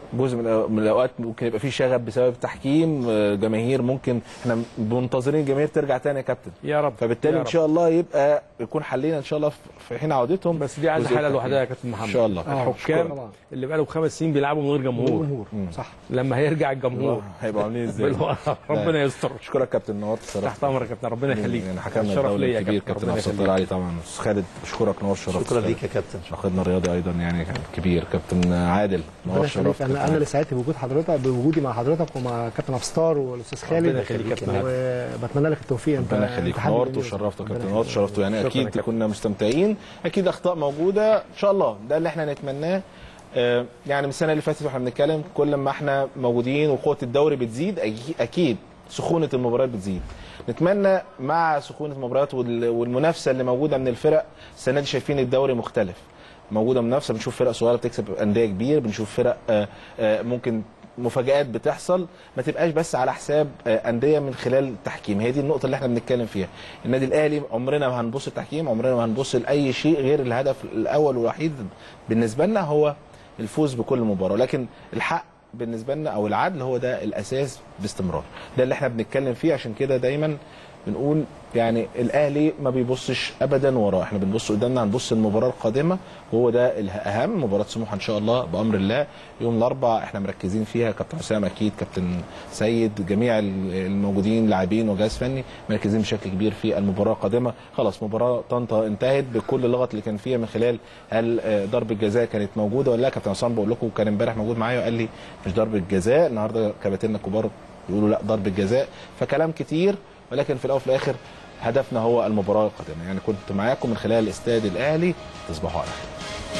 S1: جزء من الاوقات ممكن يبقى فيه شغب بسبب التحكيم، جماهير ممكن احنا منتظرين الجماهير ترجع تاني يا كابتن
S2: يا رب،
S1: فبالتالي
S2: يا
S1: ان
S2: رب.
S1: شاء الله يبقى يكون حلينا ان شاء الله في حين عودتهم.
S2: بس دي عايزه حاله لوحدها يا كابتن محمد
S1: ان شاء الله.
S2: الحكام اللي بقى لهم خمس سنين بيلعبوا من غير جمهور،
S4: جمهور صح،
S2: لما هيرجع الجمهور
S1: هيبقوا عاملين ازاي؟
S2: ربنا يستر.
S1: اشكرك كابتن، نورت الصراحه.
S2: تحت امرك يا كابتن، ربنا يخليك.
S1: يعني حكمنا الدولي الكبير كابتن عبد الستار علي طبعا. استاذ خالد بشكرك، نور شرفت.
S3: شكرا ليك يا كابتن.
S1: ناقدنا الرياضي ايضا يعني كبير كابتن عادل، نور شرفت.
S4: انا انا اللي سعدت بوجود حضرتك، بوجودي مع حضرتك ومع كابتن عبد الستار والاستاذ خالد.
S2: ربنا يخليك يا كابتن،
S4: وبتمنى لك التوفيق.
S1: انت ربنا يخليك، نورت وشرفت يا كابتن، نورت وشرفت. يعني اكيد كنا مستمتعين، اكيد اخطاء موجوده ان شاء الله، ده اللي احنا نتمناه. آه يعني من السنه اللي فاتت واحنا بنتكلم كل ما احنا موجودين وقوه الدوري بتزيد اكيد سخونه المباريات بتزيد. نتمنى مع سخونه المباريات والمنافسه اللي موجوده من الفرق السنه دي، شايفين الدوري مختلف، موجوده منافسه، بنشوف فرق صغيره بتكسب انديه كبير، بنشوف فرق آه آه ممكن مفاجآت بتحصل، ما تبقاش بس على حساب انديه من خلال التحكيم. هي دي النقطه اللي احنا بنتكلم فيها. النادي الاهلي عمرنا ما هنبص التحكيم، عمرنا ما هنبص لاي شيء غير الهدف الاول والوحيد بالنسبه لنا هو الفوز بكل مباراه، لكن الحق بالنسبه لنا او العدل هو ده الاساس باستمرار. ده اللي احنا بنتكلم فيه، عشان كده دايما بنقول يعني الاهلي ما بيبصش ابدا وراه، احنا بنبص قدامنا، هنبص المباراه القادمه وهو ده الاهم. مباراه سموحه ان شاء الله بامر الله يوم الاربعاء احنا مركزين فيها، كابتن حسام اكيد، كابتن سيد، جميع الموجودين لاعبين وجهاز فني مركزين بشكل كبير في المباراه القادمه. خلاص مباراه طنطا انتهت بكل اللغط اللي كان فيها من خلال هل ضربه جزاء كانت موجوده ولا لا. كابتن حسام بقول لكم كان امبارح موجود معايا وقال لي مش ضربه جزاء، النهارده كباتننا الكبار يقولوا لا ضربه جزاء، فكلام كتير، ولكن في الاول وفي الاخر هدفنا هو المباراه القادمه. يعني كنت معاكم من خلال استاد الاهلي، تصبحوا على خير.